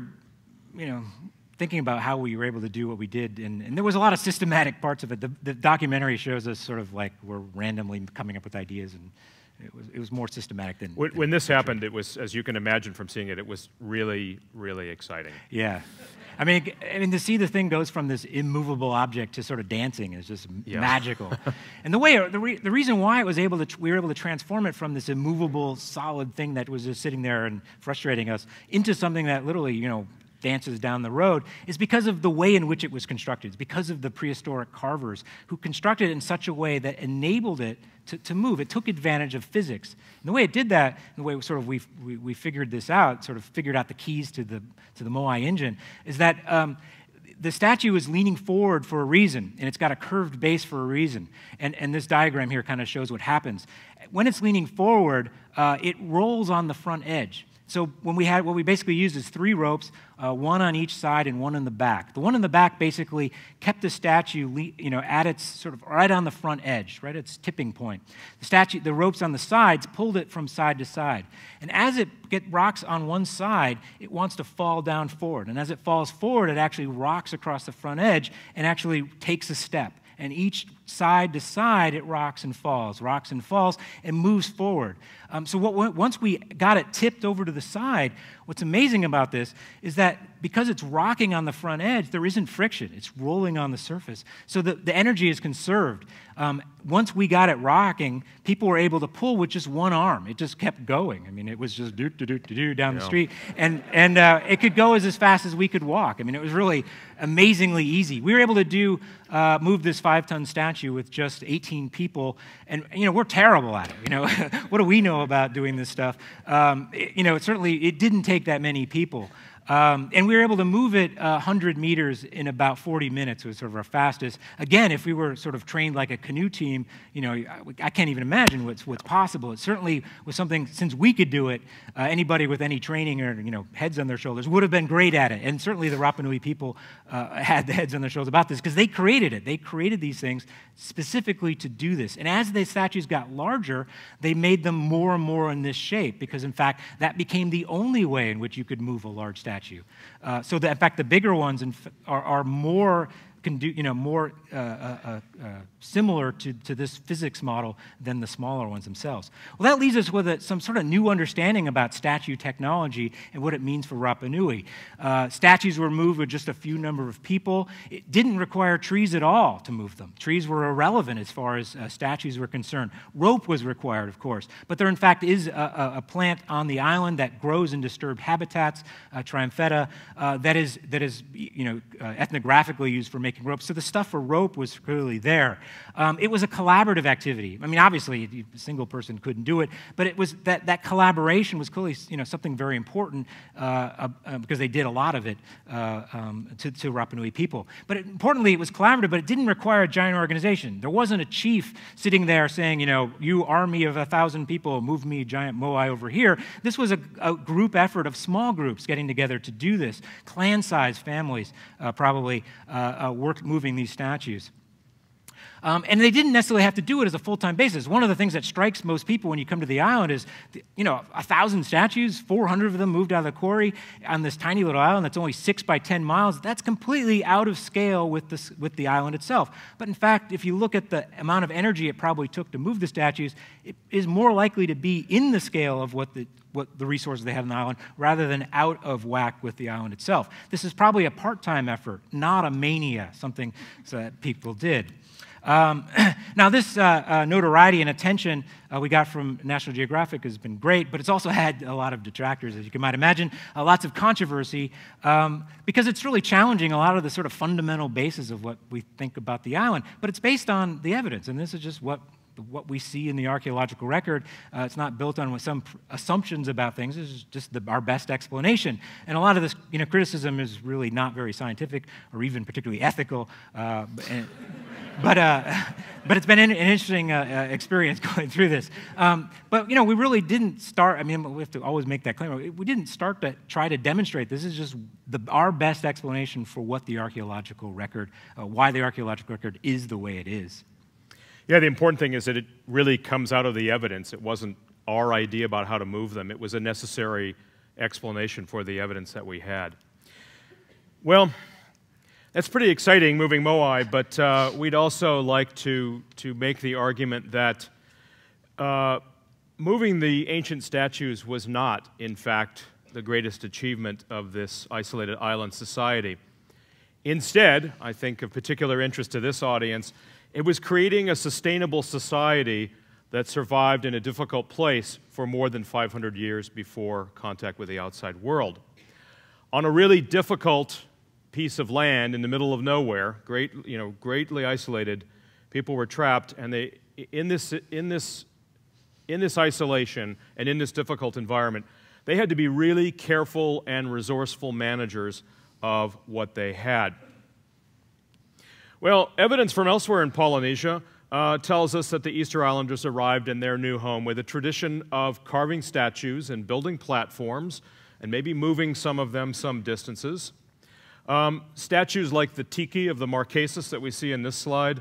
thinking about how we were able to do what we did, and there was a lot of systematic parts of it. The documentary shows us sort of like we're randomly coming up with ideas, and it was more systematic than. When this happened, it was, as you can imagine from seeing it, it was really, really exciting. Yeah. I mean, to see the thing goes from this immovable object to sort of dancing is just magical. And the reason why we were able to transform it from this immovable, solid thing that was just sitting there and frustrating us into something that literally, dances down the road is because of the way in which it was constructed. It's because of the prehistoric carvers who constructed it in such a way that enabled it to move. It took advantage of physics. And the way it did that, the way sort of we figured this out, sort of figured out the keys to the Moai engine, is that the statue is leaning forward for a reason, and it's got a curved base for a reason. And this diagram here kind of shows what happens. When it's leaning forward, it rolls on the front edge. So what we basically used is 3 ropes, one on each side and one in the back. The one in the back basically kept the statue, at its sort of right on the front edge, right at its tipping point. The ropes on the sides pulled it from side to side. And as it rocks on one side, it wants to fall down forward. And as it falls forward, it actually rocks across the front edge and actually takes a step. And each side to side, it rocks and falls, and moves forward. So once we got it tipped over to the side, what's amazing about this is that because it's rocking on the front edge, there isn't friction. It's rolling on the surface. So the energy is conserved. Once we got it rocking, people were able to pull with just one arm. It just kept going. I mean, it was just do-do-do-do-do down the street. And it could go as fast as we could walk. I mean, it was really amazingly easy. We were able to move this 5-ton statue with just 18 people. And, we're terrible at it. What do we know about doing this stuff? Certainly it didn't take that many people. And we were able to move it 100 meters in about 40 minutes. It was sort of our fastest. Again, if we were sort of trained like a canoe team, I can't even imagine what's possible. It certainly was something, since we could do it, anybody with any training or heads on their shoulders would have been great at it. And certainly the Rapa Nui people had the heads on their shoulders about this because they created it. They created these things specifically to do this. And as the statues got larger, they made them more and more in this shape because, in fact, that became the only way in which you could move a large statue. So that, in fact, the bigger ones are more similar to this physics model than the smaller ones themselves. Well, that leaves us with some sort of new understanding about statue technology and what it means for Rapa Nui. Statues were moved with just a few number of people. It didn't require trees at all to move them. Trees were irrelevant as far as statues were concerned. Rope was required, of course, but there in fact is a plant on the island that grows in disturbed habitats, Triumpheta, that is ethnographically used for making making ropes. So the stuff for rope was clearly there. It was a collaborative activity. I mean, obviously, a single person couldn't do it, but it was that collaboration was clearly, something very important because they did a lot of it to Rapa Nui people. But importantly, it was collaborative, but it didn't require a giant organization. There wasn't a chief sitting there saying, you army of 1,000 people, move me giant moai over here. This was a group effort of small groups getting together to do this. Clan-sized families probably worked moving these statues. And they didn't necessarily have to do it as a full-time basis. One of the things that strikes most people when you come to the island is, 1,000 statues, 400 of them moved out of the quarry on this tiny little island that's only 6 by 10 miles. That's completely out of scale with the island itself. But in fact, if you look at the amount of energy it probably took to move the statues, it is more likely to be in the scale of what the resources they have on the island rather than out of whack with the island itself. This is probably a part-time effort, not a mania, something that people did. Now, this notoriety and attention we got from National Geographic has been great, but it's also had a lot of detractors, as you might imagine, lots of controversy, because it's really challenging a lot of the sort of fundamental basis of what we think about the island. But it's based on the evidence, and this is just what we see in the archaeological record. It's not built on some assumptions about things. This is just our best explanation. And a lot of this criticism is really not very scientific or even particularly ethical. But it's been an interesting experience going through this. But we really didn't start. I mean, we have to always make that claim. We didn't start to try to demonstrate. This is just our best explanation for what the archaeological record, why the archaeological record is the way it is. Yeah, the important thing is that it really comes out of the evidence. It wasn't our idea about how to move them. It was a necessary explanation for the evidence that we had. Well, that's pretty exciting, moving moai, but we'd also like to make the argument that moving the ancient statues was not, in fact, the greatest achievement of this isolated island society. Instead, I think of particular interest to this audience, it was creating a sustainable society that survived in a difficult place for more than 500 years before contact with the outside world. On a really difficult piece of land in the middle of nowhere, greatly isolated, people were trapped, and they, in this isolation and in this difficult environment, they had to be really careful and resourceful managers of what they had. Well, evidence from elsewhere in Polynesia tells us that the Easter Islanders arrived in their new home with a tradition of carving statues and building platforms and maybe moving some of them some distances. Statues like the tiki of the Marquesas that we see in this slide,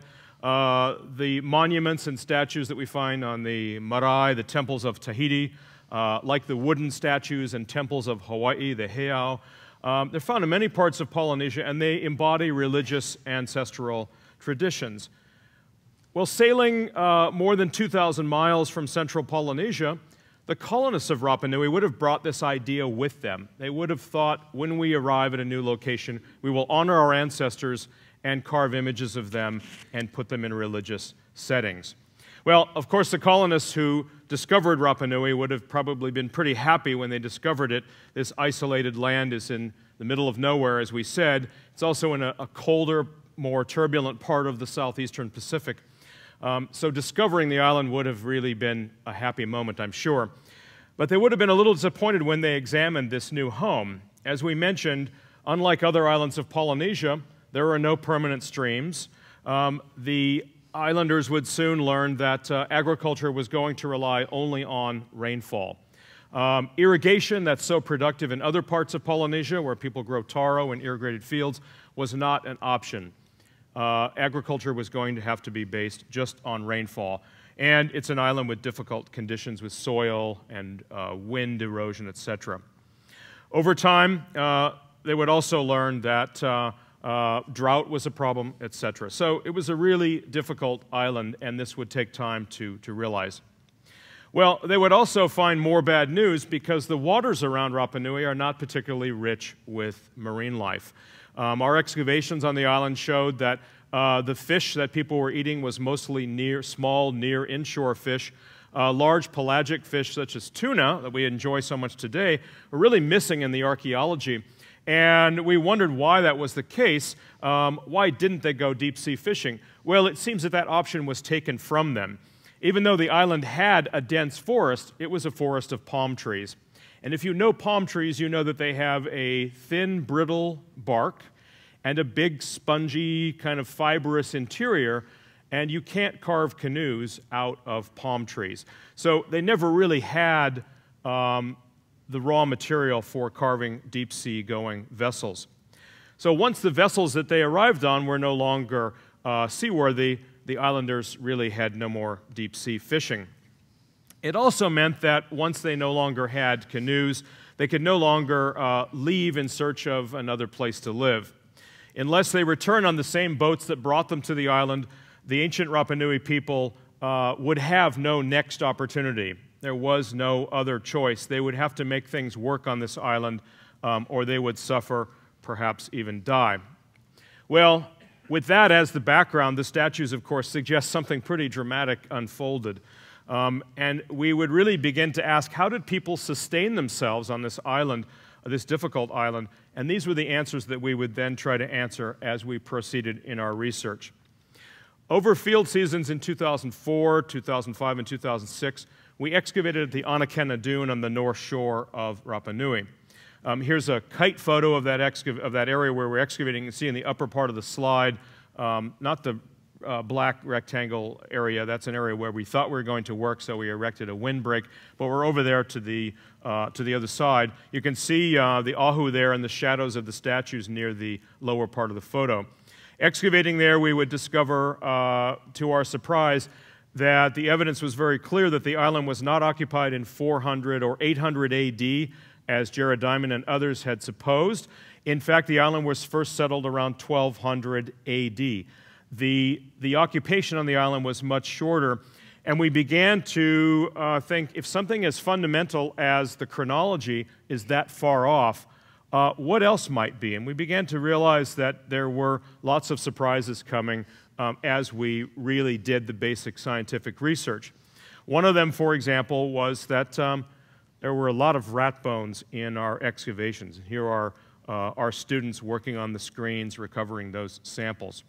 the monuments and statues that we find on the marae, the temples of Tahiti, like the wooden statues and temples of Hawaii, the heiau. They're found in many parts of Polynesia, and they embody religious ancestral traditions. Well, sailing more than 2,000 miles from central Polynesia, the colonists of Rapa Nui would have brought this idea with them. They would have thought, when we arrive at a new location, we will honor our ancestors and carve images of them and put them in religious settings. Well, of course, the colonists who discovered Rapa Nui would have probably been pretty happy when they discovered it. This isolated land is in the middle of nowhere, as we said. It's also in a colder, more turbulent part of the southeastern Pacific. So discovering the island would have really been a happy moment, I'm sure. But they would have been a little disappointed when they examined this new home. As we mentioned, unlike other islands of Polynesia, there are no permanent streams. The islanders would soon learn that agriculture was going to rely only on rainfall. Irrigation, that's so productive in other parts of Polynesia where people grow taro in irrigated fields, was not an option. Agriculture was going to have to be based just on rainfall. And it's an island with difficult conditions with soil and wind erosion, etc. Over time, they would also learn that drought was a problem, etc. So it was a really difficult island, and this would take time to realize. Well, they would also find more bad news because the waters around Rapa Nui are not particularly rich with marine life. Our excavations on the island showed that the fish that people were eating was mostly small, near inshore fish. Large pelagic fish such as tuna, that we enjoy so much today, were really missing in the archaeology. And we wondered why that was the case. Why didn't they go deep-sea fishing? Well, it seems that that option was taken from them. Even though the island had a dense forest, it was a forest of palm trees. And if you know palm trees, you know that they have a thin, brittle bark and a big, spongy, kind of fibrous interior, and you can't carve canoes out of palm trees. So they never really had the raw material for carving deep-sea going vessels. So once the vessels that they arrived on were no longer seaworthy, the islanders really had no more deep-sea fishing. It also meant that once they no longer had canoes, they could no longer leave in search of another place to live. Unless they returned on the same boats that brought them to the island, the ancient Rapa Nui people would have no next opportunity. There was no other choice. They would have to make things work on this island, or they would suffer, perhaps even die. Well, with that as the background, the statues, of course, suggest something pretty dramatic unfolded. And we would really begin to ask, how did people sustain themselves on this island, this difficult island? And these were the answers that we would then try to answer as we proceeded in our research. Over field seasons in 2004, 2005, and 2006, we excavated at the Anakena Dune on the north shore of Rapa Nui. Here's a kite photo of that area where we're excavating. You can see in the upper part of the slide, not the black rectangle area. That's an area where we thought we were going to work, so we erected a windbreak. But we're over there to the other side. You can see the ahu there and the shadows of the statues near the lower part of the photo. Excavating there, we would discover, to our surprise, that the evidence was very clear that the island was not occupied in 400 or 800 AD, as Jared Diamond and others had supposed. In fact, the island was first settled around 1200 AD. The occupation on the island was much shorter, and we began to think, if something as fundamental as the chronology is that far off, what else might be? And we began to realize that there were lots of surprises coming as we really did the basic scientific research. One of them, for example, was that there were a lot of rat bones in our excavations. Here are our students working on the screens, recovering those samples.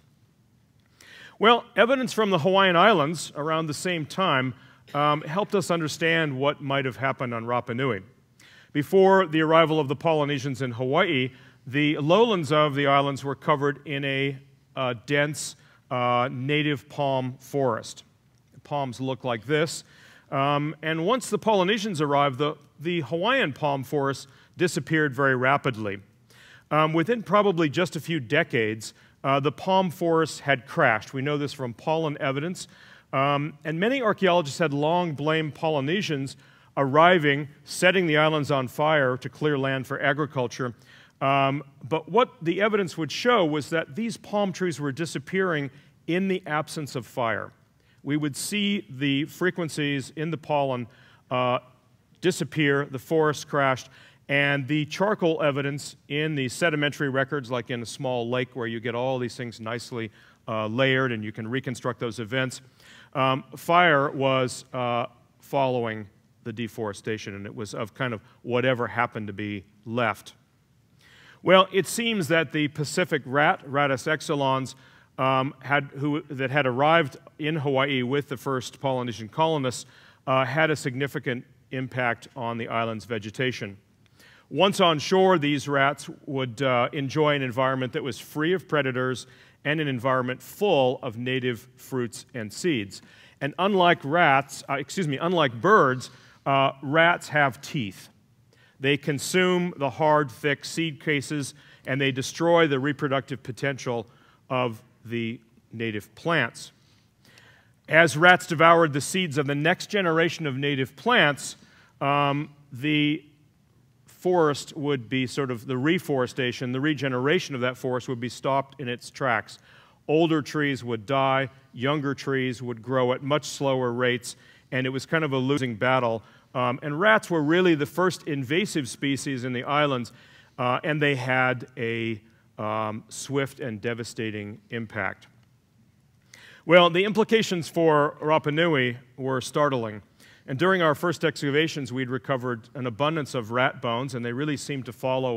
Well, evidence from the Hawaiian Islands around the same time helped us understand what might have happened on Rapa Nui. Before the arrival of the Polynesians in Hawaii, the lowlands of the islands were covered in a dense native palm forest. The palms look like this. And once the Polynesians arrived, the Hawaiian palm forest disappeared very rapidly. Within probably just a few decades, the palm forest had crashed. We know this from pollen evidence. And many archaeologists had long blamed Polynesians arriving, setting the islands on fire to clear land for agriculture. But what the evidence would show was that these palm trees were disappearing in the absence of fire. We would see the frequencies in the pollen disappear, the forest crashed, and the charcoal evidence in the sedimentary records, like in a small lake where you get all these things nicely layered and you can reconstruct those events, fire was following the deforestation, and it was of kind of whatever happened to be left. Well, it seems that the Pacific rat, Rattus excellens, that had arrived in Hawaii with the first Polynesian colonists, had a significant impact on the island's vegetation. Once on shore, these rats would enjoy an environment that was free of predators and an environment full of native fruits and seeds. And unlike unlike birds, rats have teeth. They consume the hard, thick seed cases, and they destroy the reproductive potential of the native plants. As rats devoured the seeds of the next generation of native plants, the forest would be sort of the reforestation, the regeneration of that forest would be stopped in its tracks. Older trees would die, younger trees would grow at much slower rates, and it was kind of a losing battle. And rats were really the first invasive species in the islands, and they had a swift and devastating impact. Well, the implications for Rapa Nui were startling. And during our first excavations, we'd recovered an abundance of rat bones, and they really seemed to follow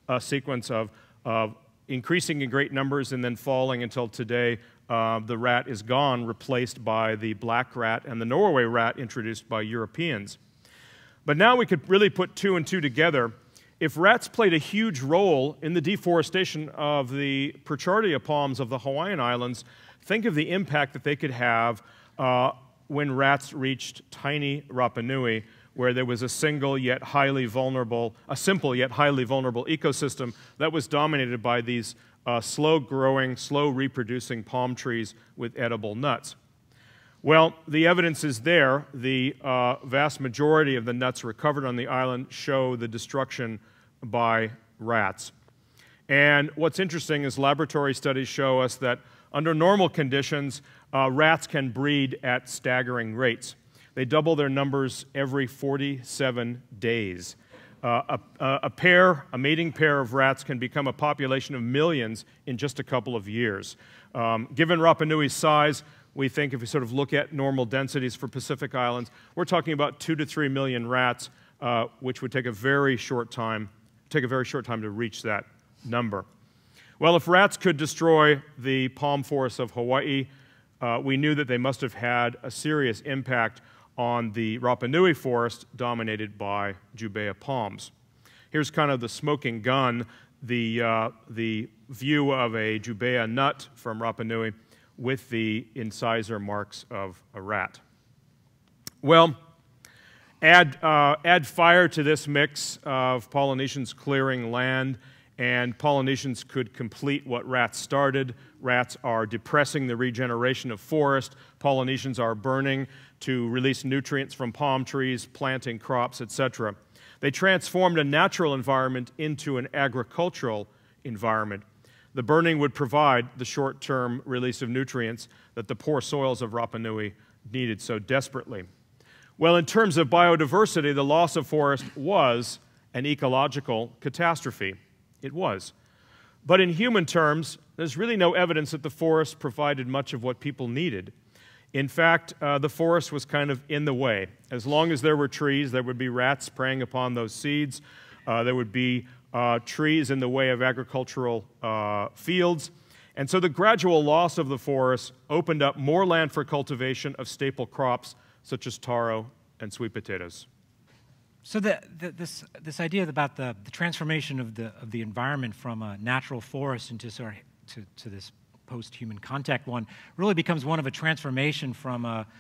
sequence of increasing in great numbers and then falling until today the rat is gone, replaced by the black rat and the Norway rat introduced by Europeans. But now we could really put two and two together. If rats played a huge role in the deforestation of the Perchardia palms of the Hawaiian Islands, think of the impact that they could have when rats reached tiny Rapa Nui, where there was a simple yet highly vulnerable ecosystem that was dominated by these slow-growing, slow-reproducing palm trees with edible nuts. Well, the evidence is there. The vast majority of the nuts recovered on the island show the destruction by rats. And what's interesting is laboratory studies show us that under normal conditions, rats can breed at staggering rates. They double their numbers every 47 days. A mating pair of rats can become a population of millions in just a couple of years. Given Rapa Nui's size, we think if we sort of look at normal densities for Pacific Islands, we're talking about 2 to 3 million rats, which would take a very short time to reach that number. Well, if rats could destroy the palm forests of Hawaii, we knew that they must have had a serious impact on the Rapa Nui forest dominated by Jubea palms. Here's kind of the smoking gun, the view of a Jubea nut from Rapa Nui with the incisor marks of a rat. Well, add fire to this mix of Polynesians clearing land, and Polynesians could complete what rats started. Rats are depressing the regeneration of forest. Polynesians are burning to release nutrients from palm trees, planting crops, etc. They transformed a natural environment into an agricultural environment. The burning would provide the short-term release of nutrients that the poor soils of Rapa Nui needed so desperately. Well, in terms of biodiversity, the loss of forest was an ecological catastrophe. It was. But in human terms, there's really no evidence that the forest provided much of what people needed. In fact, the forest was kind of in the way. As long as there were trees, there would be rats preying upon those seeds. There would be trees in the way of agricultural fields. And so the gradual loss of the forest opened up more land for cultivation of staple crops such as taro and sweet potatoes. So this idea about the transformation of the environment from a natural forest into to this post-human contact one really becomes one of a transformation from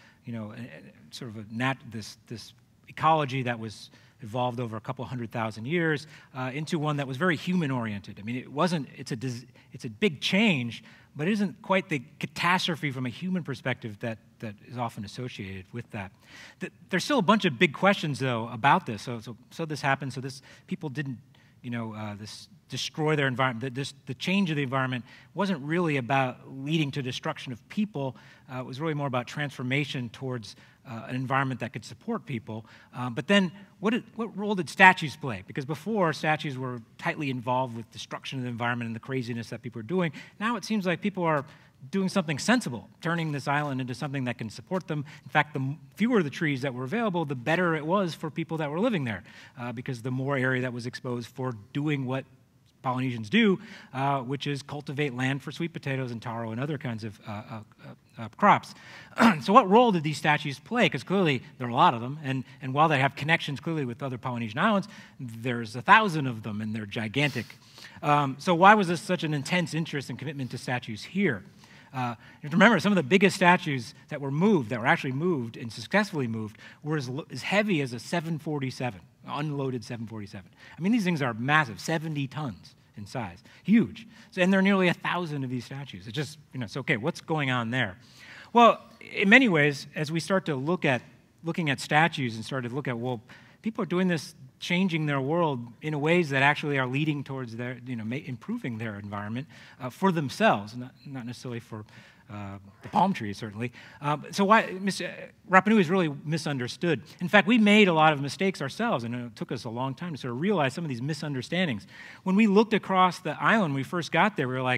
this ecology that was evolved over a couple 100,000 years into one that was very human-oriented. I mean, it's a big change, but it isn't quite the catastrophe from a human perspective that is often associated with that. There's still a bunch of big questions, though, about this. So this happened, so people didn't, destroy their environment. The change of the environment wasn't really about leading to destruction of people. It was really more about transformation towards an environment that could support people. But then, what role did statues play? Because before, statues were tightly involved with destruction of the environment and the craziness that people are doing. Now it seems like people are doing something sensible, turning this island into something that can support them. In fact, the fewer the trees that were available, the better it was for people that were living there, because the more area that was exposed for doing what Polynesians do, which is cultivate land for sweet potatoes and taro and other kinds of crops. So what role did these statues play? Because clearly there are a lot of them, and while they have connections clearly with other Polynesian islands, there's 1,000 of them, and they're gigantic. So why was this such an intense interest and commitment to statues here? You have to remember, some of the biggest statues that were actually moved and successfully moved, were as heavy as a 747, unloaded 747. I mean, these things are massive, 70 tons in size, huge. So, and there are nearly 1,000 of these statues. It's just, it's okay, what's going on there? Well, in many ways, as we start to looking at statues and start to look at, well, people are doing this, changing their world in ways that actually are leading towards their, improving their environment for themselves, not necessarily for the palm trees, certainly. So why Rapa Nui is really misunderstood. In fact, we made a lot of mistakes ourselves, and it took us a long time to sort of realize some of these misunderstandings. When we looked across the island when we first got there, we were like,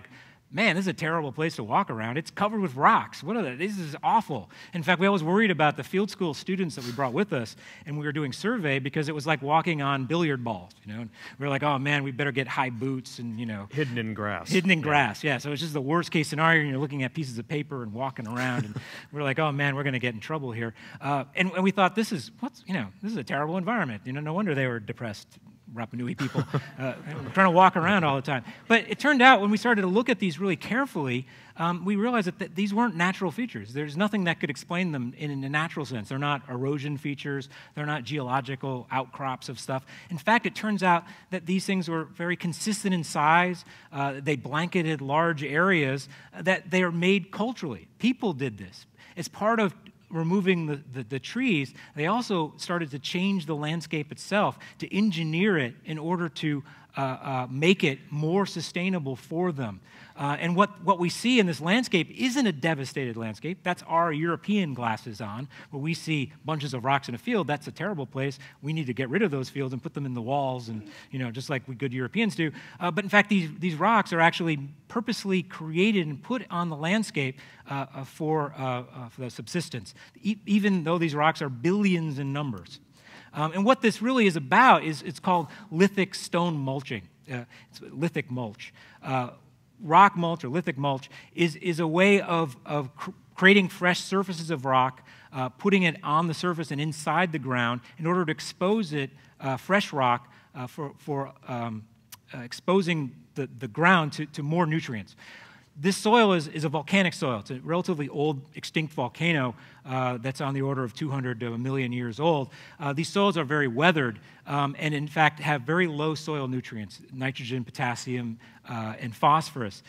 man, this is a terrible place to walk around. It's covered with rocks. This is awful. In fact, we always worried about the field school students that we brought with us, and we were doing survey because it was like walking on billiard balls, And we were like, oh man, we better get high boots and, Hidden in grass. Hidden in grass, yeah. So it's just the worst case scenario, and you're looking at pieces of paper and walking around, and we're like, oh man, we're going to get in trouble here. And we thought, this is a terrible environment. No wonder they were depressed. Rapa Nui people trying to walk around all the time. But it turned out when we started to look at these really carefully, we realized that these weren't natural features. There's nothing that could explain them in a natural sense. They're not erosion features. They're not geological outcrops of stuff. In fact, it turns out that these things were very consistent in size. They blanketed large areas, that they are made culturally. People did this. As part of removing the trees, they also started to change the landscape itself, to engineer it in order to make it more sustainable for them. And what we see in this landscape isn't a devastated landscape. That's our European glasses on, where we see bunches of rocks in a field. That's a terrible place. We need to get rid of those fields and put them in the walls, and just like we good Europeans do. But in fact, these rocks are actually purposely created and put on the landscape for the subsistence, even though these rocks are billions in numbers. And what this really is about is it's called lithic stone mulching. It's lithic mulch. Rock mulch or lithic mulch is a way of creating fresh surfaces of rock, putting it on the surface and inside the ground in order to expose it, fresh rock, for exposing the ground to more nutrients. This soil is a volcanic soil. It's a relatively old, extinct volcano that's on the order of 200 to 1 million years old. These soils are very weathered and, in fact, have very low soil nutrients, nitrogen, potassium, and phosphorus.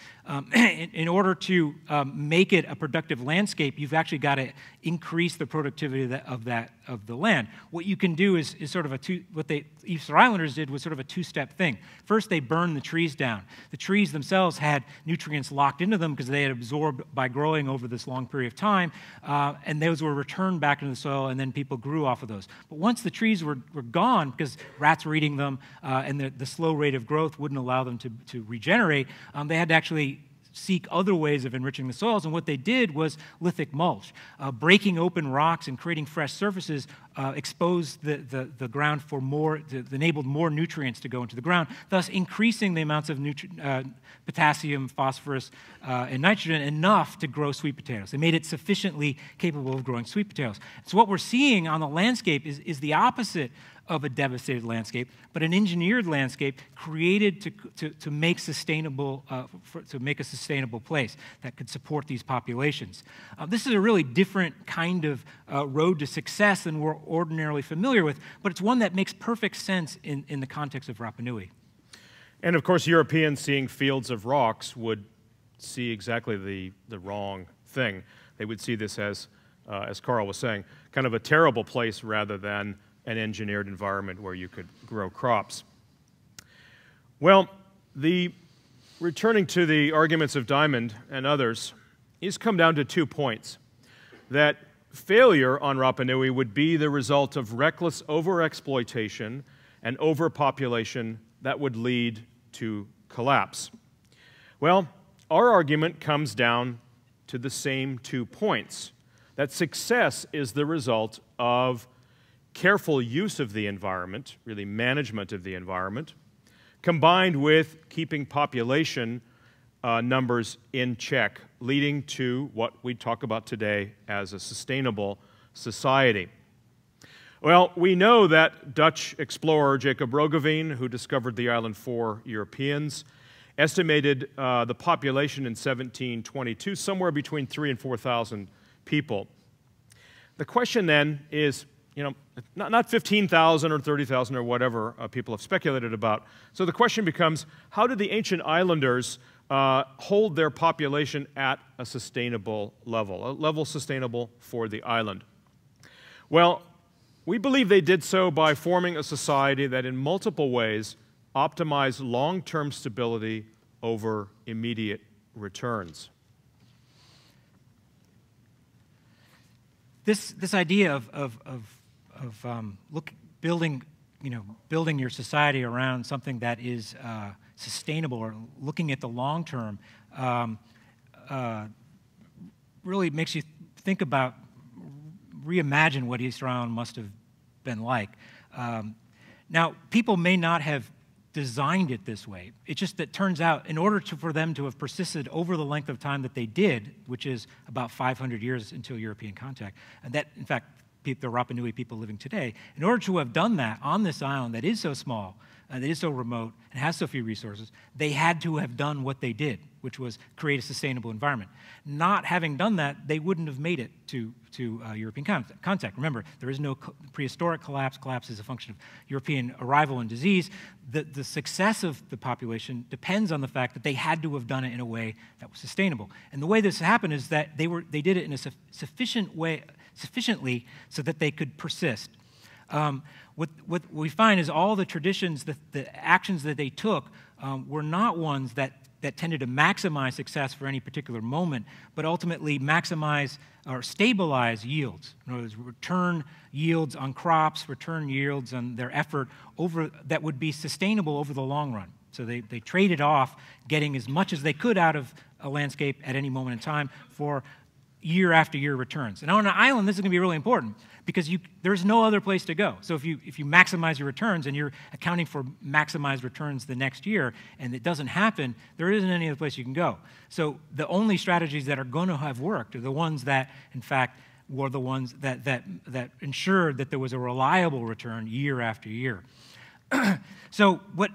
In order to make it a productive landscape, you've actually got to increase the productivity of the land. What you can do is sort of what the Easter Islanders did was sort of a two-step thing. First, they burned the trees down. The trees themselves had nutrients locked into them because they had absorbed by growing over this long period of time, and those were returned back into the soil, and then people grew off of those. But once the trees were gone, because rats were eating them, and the slow rate of growth wouldn't allow them to regenerate, they had to actually seek other ways of enriching the soils, and what they did was lithic mulch. Breaking open rocks and creating fresh surfaces exposed the ground for enabled more nutrients to go into the ground, thus increasing the amounts of potassium, phosphorus, and nitrogen enough to grow sweet potatoes. They made it sufficiently capable of growing sweet potatoes. So what we're seeing on the landscape is the opposite of a devastated landscape, but an engineered landscape created to make a sustainable place that could support these populations. This is a really different kind of road to success than we're ordinarily familiar with, but it's one that makes perfect sense in the context of Rapa Nui. And of course, Europeans seeing fields of rocks would see exactly the wrong thing. They would see this as Carl was saying, kind of a terrible place rather than an engineered environment where you could grow crops. Well, returning to the arguments of Diamond and others, he's come down to 2 points. That failure on Rapa Nui would be the result of reckless overexploitation and overpopulation that would lead to collapse. Well, our argument comes down to the same 2 points, that success is the result of careful use of the environment, really management of the environment, combined with keeping population numbers in check, leading to what we talk about today as a sustainable society. Well, we know that Dutch explorer Jacob Roggeveen, who discovered the island for Europeans, estimated the population in 1722 somewhere between 3,000 and 4,000 people. The question then is, not 15,000 or 30,000 or whatever people have speculated about. So the question becomes, how did the ancient islanders hold their population at a sustainable level, a level sustainable for the island? Well, we believe they did so by forming a society that in multiple ways optimized long-term stability over immediate returns. This idea of building your society around something that is sustainable, or looking at the long term, really makes you think about, reimagine what Easter Island must have been like. Now, people may not have designed it this way. It's just that it turns out, in order for them to have persisted over the length of time that they did, which is about 500 years until European contact, and that, in fact, the Rapa Nui people living today, in order to have done that on this island that is so small, that is so remote, and has so few resources, they had to have done what they did, which was create a sustainable environment. Not having done that, they wouldn't have made it to European contact. Remember, there is no prehistoric collapse. Collapse is a function of European arrival and disease. The success of the population depends on the fact that they had to have done it in a way that was sustainable. And the way this happened is that they did it in a sufficiently so that they could persist. What we find is all the traditions, the actions that they took were not ones that tended to maximize success for any particular moment, but ultimately maximize or stabilize yields. In other words, return yields on crops, return yields on their effort that would be sustainable over the long run. So they traded off getting as much as they could out of a landscape at any moment in time for year after year returns. And on an island, this is going to be really important because there's no other place to go. So if you maximize your returns and you're accounting for maximized returns the next year and it doesn't happen, there isn't any other place you can go. So the only strategies that are going to have worked are the ones that, in fact, were the ones that ensured that there was a reliable return year after year. So what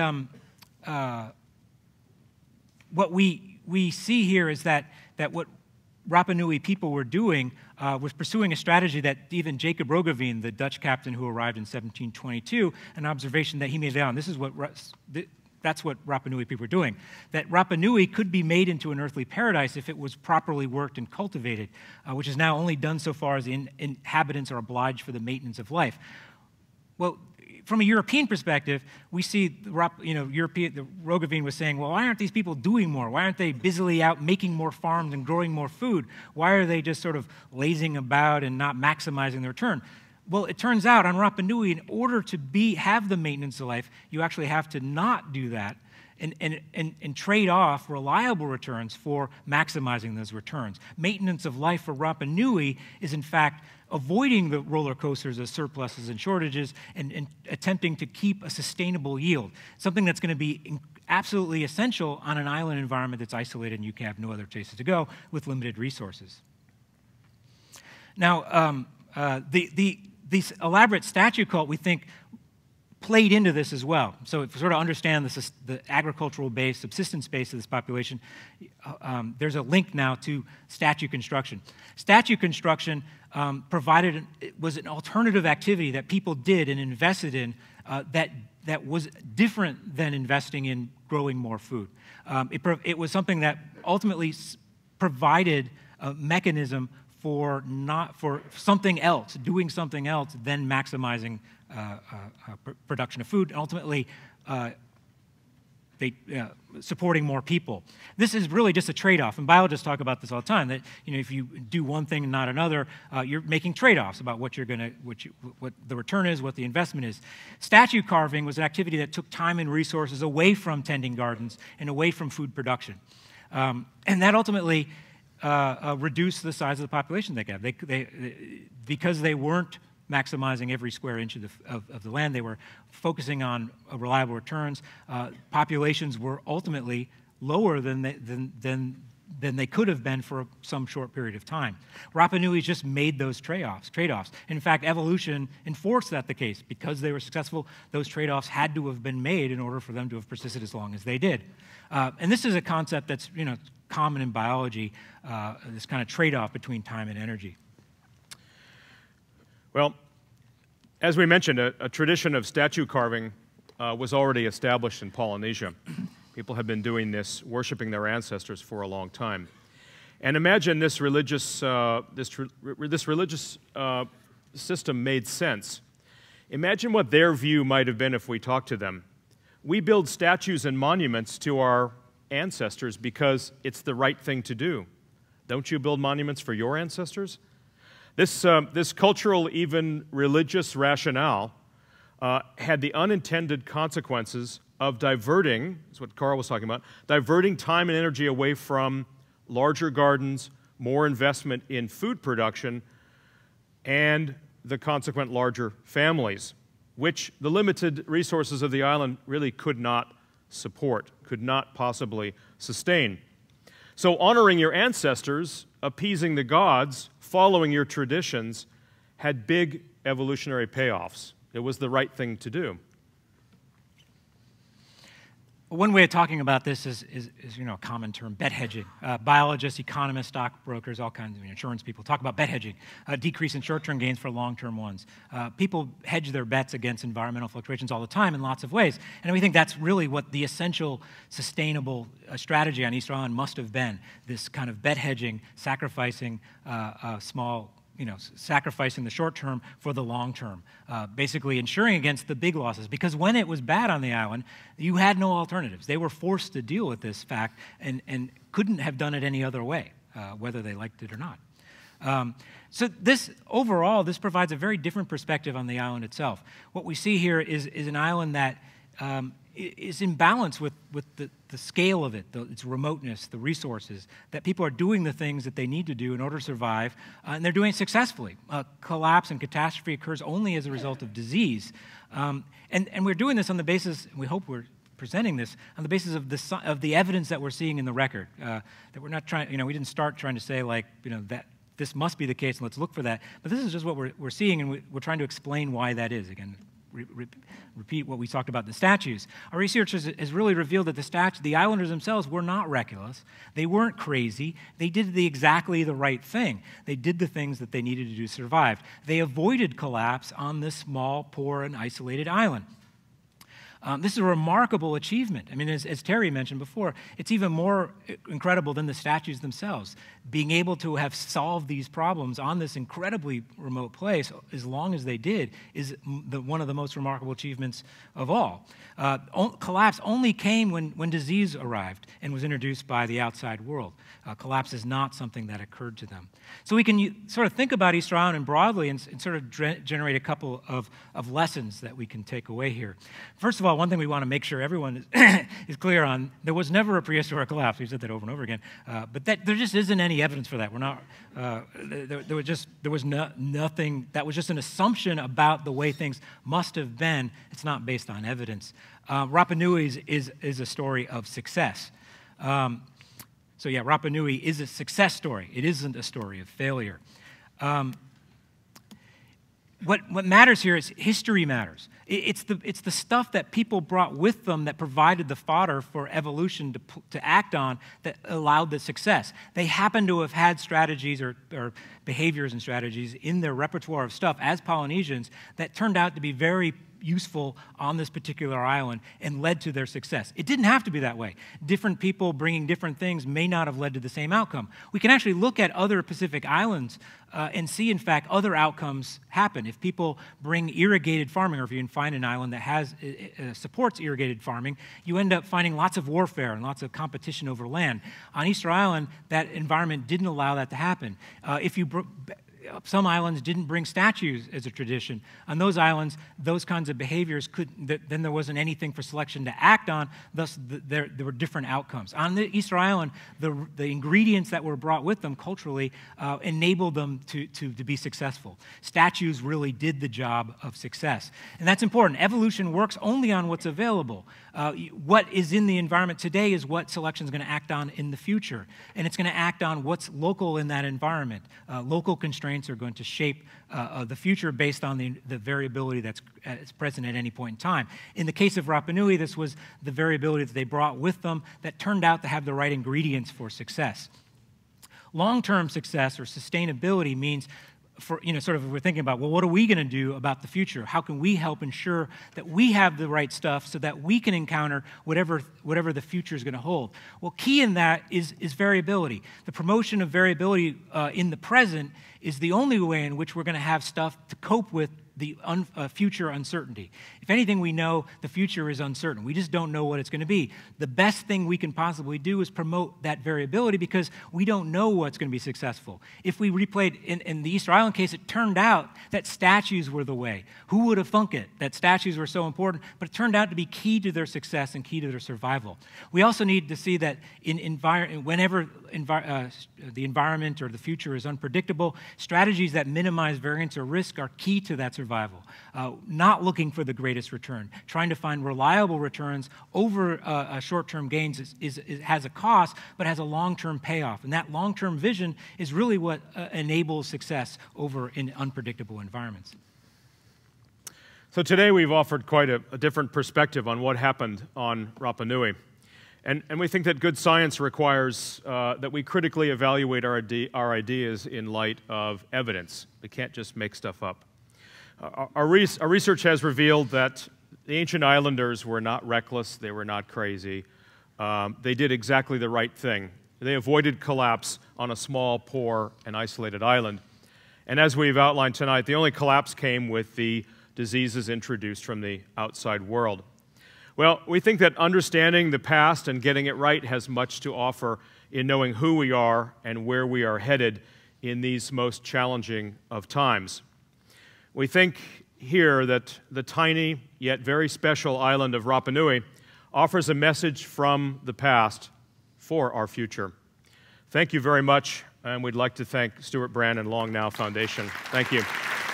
we see here is that what Rapa Nui people were doing was pursuing a strategy that even Jacob Roggeveen, the Dutch captain who arrived in 1722, an observation that he made down. That's what Rapa Nui people were doing. That Rapa Nui could be made into an earthly paradise if it was properly worked and cultivated, which is now only done so far as the inhabitants are obliged for the maintenance of life. Well, from a European perspective, we see, Roggeveen was saying, well, why aren't these people doing more? Why aren't they busily out making more farms and growing more food? Why are they just sort of lazing about and not maximizing their return? Well, it turns out on Rapa Nui, in order to have the maintenance of life, you actually have to not do that and trade off reliable returns for maximizing those returns. Maintenance of life for Rapa Nui is, in fact, avoiding the roller coasters of surpluses and shortages and attempting to keep a sustainable yield, something that's going to be absolutely essential on an island environment that's isolated and you can have no other places to go with limited resources. Now, this elaborate statue cult, we think, played into this as well. So if you sort of understand the agricultural base, subsistence base of this population, there's a link now to statue construction. Statue construction was an alternative activity that people did and invested in that was different than investing in growing more food. It was something that ultimately provided a mechanism for something else, doing something else, than maximizing production of food, and ultimately supporting more people. This is really just a trade-off, and biologists talk about this all the time. That if you do one thing and not another, you're making trade-offs about what the return is, what the investment is. Statue carving was an activity that took time and resources away from tending gardens and away from food production, and that ultimately reduced the size of the population they got. Because they weren't maximizing every square inch of the land, they were focusing on reliable returns. Populations were ultimately lower than they could have been for some short period of time. Rapa Nui just made those trade-offs. In fact, evolution enforced that the case. Because they were successful, those trade-offs had to have been made in order for them to have persisted as long as they did. And this is a concept that's common in biology, this kind of trade-off between time and energy. Well, as we mentioned, a tradition of statue carving was already established in Polynesia. People have been doing this, worshiping their ancestors for a long time. And imagine this religious system made sense. Imagine what their view might have been if we talked to them. We build statues and monuments to our ancestors because it's the right thing to do. Don't you build monuments for your ancestors? This cultural, even religious rationale had the unintended consequences of diverting, that's what Carl was talking about, diverting time and energy away from larger gardens, more investment in food production, and the consequent larger families, which the limited resources of the island really could not support, could not possibly sustain. So honoring your ancestors, appeasing the gods, following your traditions, had big evolutionary payoffs. It was the right thing to do. One way of talking about this is a common term, bet hedging. Biologists, economists, stockbrokers, all kinds of insurance people talk about bet hedging, a decrease in short-term gains for long-term ones. People hedge their bets against environmental fluctuations all the time in lots of ways, and we think that's really what the essential sustainable strategy on Easter Island must have been, this kind of bet hedging, sacrificing sacrificing the short term for the long term, basically ensuring against the big losses. Because when it was bad on the island, you had no alternatives. They were forced to deal with this fact and couldn't have done it any other way, whether they liked it or not. So overall, this provides a very different perspective on the island itself. What we see here is an island that is in balance with the scale of it, its remoteness, the resources, that people are doing the things that they need to do in order to survive, and they're doing it successfully. Collapse and catastrophe occurs only as a result of disease. And we're doing this on the basis, and we hope we're presenting this, on the basis of the evidence that we're seeing in the record. That we're not trying, we didn't start trying to say, that this must be the case and let's look for that. But this is just what we're seeing, and we're trying to explain why that is. Again, repeat what we talked about in the statues. Our research has really revealed that the islanders themselves were not reckless. They weren't crazy. They did exactly the right thing. They did the things that they needed to do to survive. They avoided collapse on this small, poor, and isolated island. This is a remarkable achievement. I mean, as Terry mentioned before, it's even more incredible than the statues themselves. Being able to have solved these problems on this incredibly remote place as long as they did is one of the most remarkable achievements of all. Collapse only came when disease arrived and was introduced by the outside world. Collapse is not something that occurred to them. So we can sort of think about Easter Island and broadly and sort of generate a couple of lessons that we can take away here. First of all, one thing we want to make sure everyone is clear on, there was never a prehistoric collapse. We've said that over and over again. But there just isn't any evidence for that. We're not, there was nothing, that was just an assumption about the way things must have been. It's not based on evidence. Rapa Nui is a story of success. So yeah, Rapa Nui is a success story. It isn't a story of failure. What matters here is history matters. It's the stuff that people brought with them that provided the fodder for evolution to act on that allowed the success. They happen to have had strategies or behaviors and strategies in their repertoire of stuff as Polynesians that turned out to be very useful on this particular island and led to their success. It didn't have to be that way. Different people bringing different things may not have led to the same outcome. We can actually look at other Pacific islands and see, in fact, other outcomes happen. If people bring irrigated farming, or if you can find an island that supports irrigated farming, you end up finding lots of warfare and lots of competition over land. On Easter Island, that environment didn't allow that to happen. Some islands didn't bring statues as a tradition. On those islands, those kinds of behaviors then there wasn't anything for selection to act on, thus there were different outcomes. On the Easter Island, the ingredients that were brought with them culturally enabled them to be successful. Statues really did the job of success. And that's important. Evolution works only on what's available. What is in the environment today is what selection is going to act on in the future. And it's going to act on what's local in that environment. Local constraints are going to shape the future based on the variability that's present at any point in time. In the case of Rapa Nui, this was the variability that they brought with them that turned out to have the right ingredients for success. Long-term success or sustainability means sort of we're thinking about, well, what are we going to do about the future? How can we help ensure that we have the right stuff so that we can encounter whatever the future is going to hold? Well, key in that is variability. The promotion of variability in the present is the only way in which we're going to have stuff to cope with the future uncertainty. If anything, we know the future is uncertain. We just don't know what it's going to be. The best thing we can possibly do is promote that variability because we don't know what's going to be successful. If we replayed in the Easter Island case, it turned out that statues were the way. Who would have thunk it, that statues were so important? But it turned out to be key to their success and key to their survival. We also need to see that whenever the environment or the future is unpredictable, strategies that minimize variance or risk are key to that survival. Not looking for the greatest return, trying to find reliable returns over short-term gains has a cost, but has a long-term payoff. And that long-term vision is really what enables success over in unpredictable environments. So today we've offered quite a different perspective on what happened on Rapa Nui. And we think that good science requires that we critically evaluate our ideas in light of evidence. We can't just make stuff up. Our research has revealed that the ancient islanders were not reckless, they were not crazy. They did exactly the right thing. They avoided collapse on a small, poor, and isolated island. And as we've outlined tonight, the only collapse came with the diseases introduced from the outside world. Well, we think that understanding the past and getting it right has much to offer in knowing who we are and where we are headed in these most challenging of times. We think here that the tiny yet very special island of Rapa Nui offers a message from the past for our future. Thank you very much, and we'd like to thank Stewart Brand and Long Now Foundation. Thank you.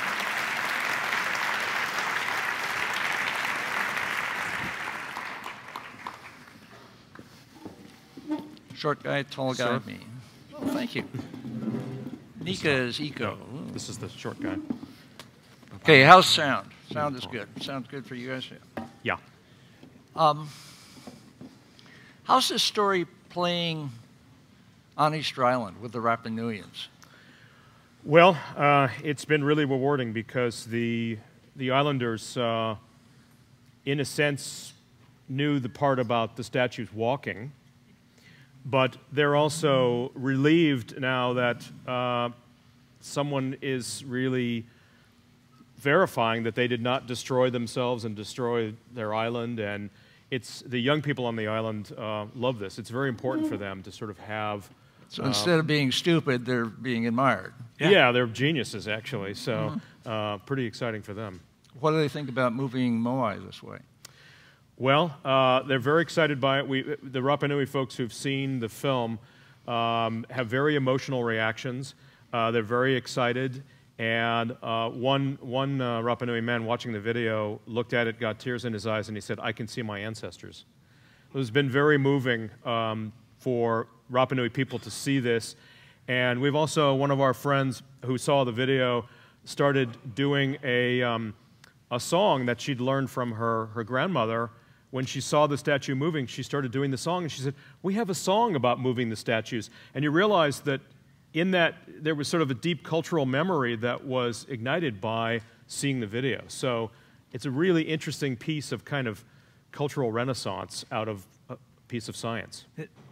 Short guy, tall guy, Sir? me. Oh, thank you. Nika is eco. This is the short guy. Okay, how's sound? Sound is good. Sounds good for you guys? Yeah. How's this story playing on Easter Island with the Rapa Nuians? Well, it's been really rewarding because the islanders, in a sense, knew the part about the statues walking, but they're also relieved now that someone is really verifying that they did not destroy themselves and destroy their island. And it's the young people on the island love this. It's very important for them to sort of have. So instead of being stupid, they're being admired. Yeah, they're geniuses actually. So pretty exciting for them. What do they think about moving Moai this way? Well, they're very excited by it. The Rapa Nui folks who've seen the film have very emotional reactions. They're very excited. And one Rapa Nui man watching the video looked at it, got tears in his eyes, and he said, "I can see my ancestors." It has been very moving for Rapa Nui people to see this. And we've also, one of our friends who saw the video started doing a song that she'd learned from her grandmother. When she saw the statue moving, she started doing the song, and she said, "We have a song about moving the statues." And you realize that in that, there was sort of a deep cultural memory that was ignited by seeing the video. So it's a really interesting piece of kind of cultural renaissance out of a piece of science.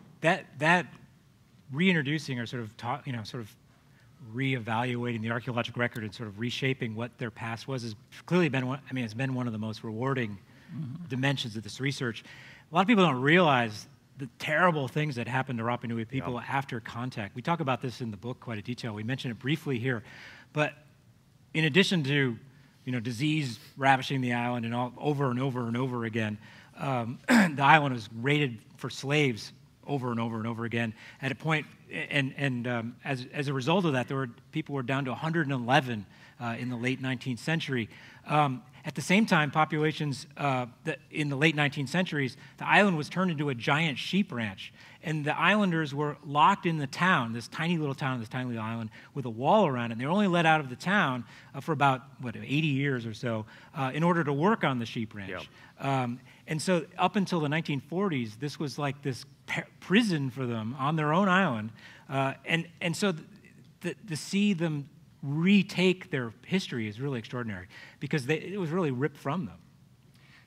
That reintroducing or sort of reevaluating the archaeological record and sort of reshaping what their past was has clearly been one, it's been one of the most rewarding dimensions of this research. A lot of people don't realize the terrible things that happened to Rapa Nui people after contact. We talk about this in the book quite in detail. We mention it briefly here. But in addition to disease ravishing the island and over and over and over again, the island was raided for slaves over and over and over again at a point, and as a result of that, people were down to 111 in the late 19th century. At the same time, populations in the late 19th centuries, the island was turned into a giant sheep ranch. And the islanders were locked in the town, this tiny little town, this tiny little island, with a wall around it. And they were only let out of the town for about, 80 years or so in order to work on the sheep ranch. Yep. And so up until the 1940s, this was like this prison for them on their own island. And so to see them retake their history is really extraordinary because it was really ripped from them.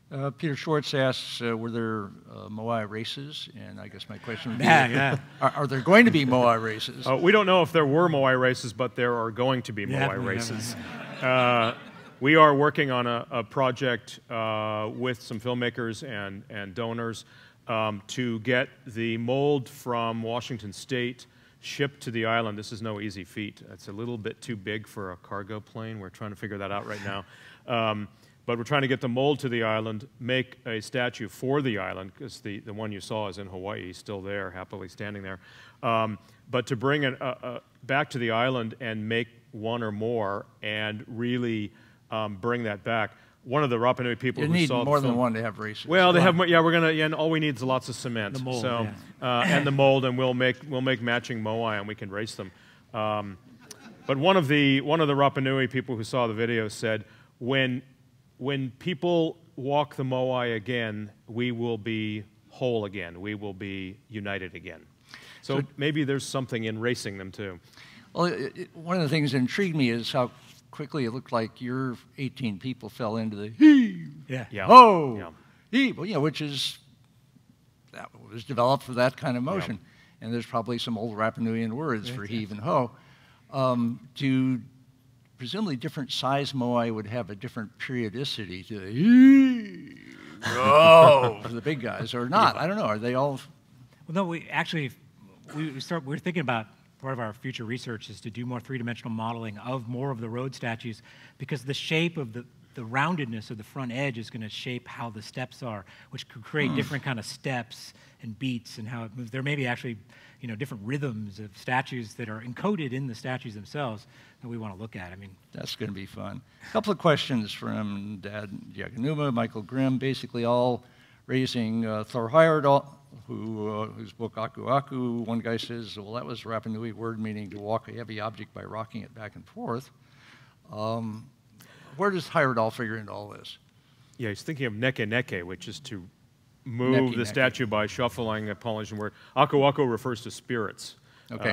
Peter Schwartz asks, were there Moai races? And I guess my question would be, are there going to be Moai races? We don't know if there were Moai races, but there are going to be Moai races. We are working on a project with some filmmakers and donors to get the mold from Washington State shipped to the island. This is no easy feat. It's a little bit too big for a cargo plane. We're trying to figure that out right now. But we're trying to get the mold to the island, make a statue for the island, because the one you saw is in Hawaii, still there, happily standing there. But to bring it back to the island and make one or more and really bring that back. One of the Rapa Nui people who saw need more than one to have races. Well, they have, yeah, we're gonna, and all we need is lots of cement. The mold, so, and the mold, and we'll make matching moai, and we can race them. But one of the Rapa Nui people who saw the video said, when people walk the moai again, we will be whole again. We will be united again. So maybe there's something in racing them too. Well, one of the things that intrigued me is how quickly it looked like your 18 people fell into the heave, ho, heave, well, which is, that was developed for that kind of motion. Yeah. And there's probably some old Rapa Nuian words for heave and ho. Presumably different size moai would have a different periodicity to the heave, ho, for the big guys, or not. I don't know. Are they all? Well, no, we're thinking about, part of our future research is to do more three-dimensional modeling of more of the road statues, because the shape of the roundedness of the front edge is going to shape how the steps are, which could create different kind of steps and beats and how it moves. There may be actually, different rhythms of statues that are encoded in the statues themselves that we want to look at. I mean, that's going to be fun. A couple of questions from Dad Yaganuma, Michael Grimm, basically all raising Thor Heyerdahl, whose book Aku Aku, one guy says, well, that was Rapa Nui word meaning to walk a heavy object by rocking it back and forth. Where does Heyerdahl figure into all this? Yeah, he's thinking of neke neke, which is to move the statue by shuffling a Polynesian word. Aku Aku refers to spirits. Okay.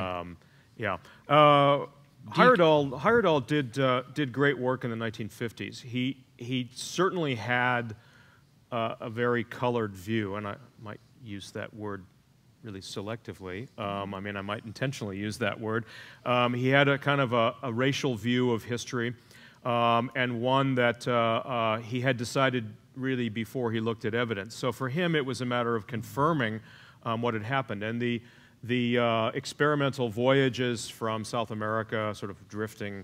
Heyerdahl did great work in the 1950s. He certainly had a very colored view, and I might use that word really selectively. I mean, I might intentionally use that word. He had a kind of a racial view of history, and one that he had decided really before he looked at evidence. So for him, it was a matter of confirming what had happened. And the experimental voyages from South America, sort of drifting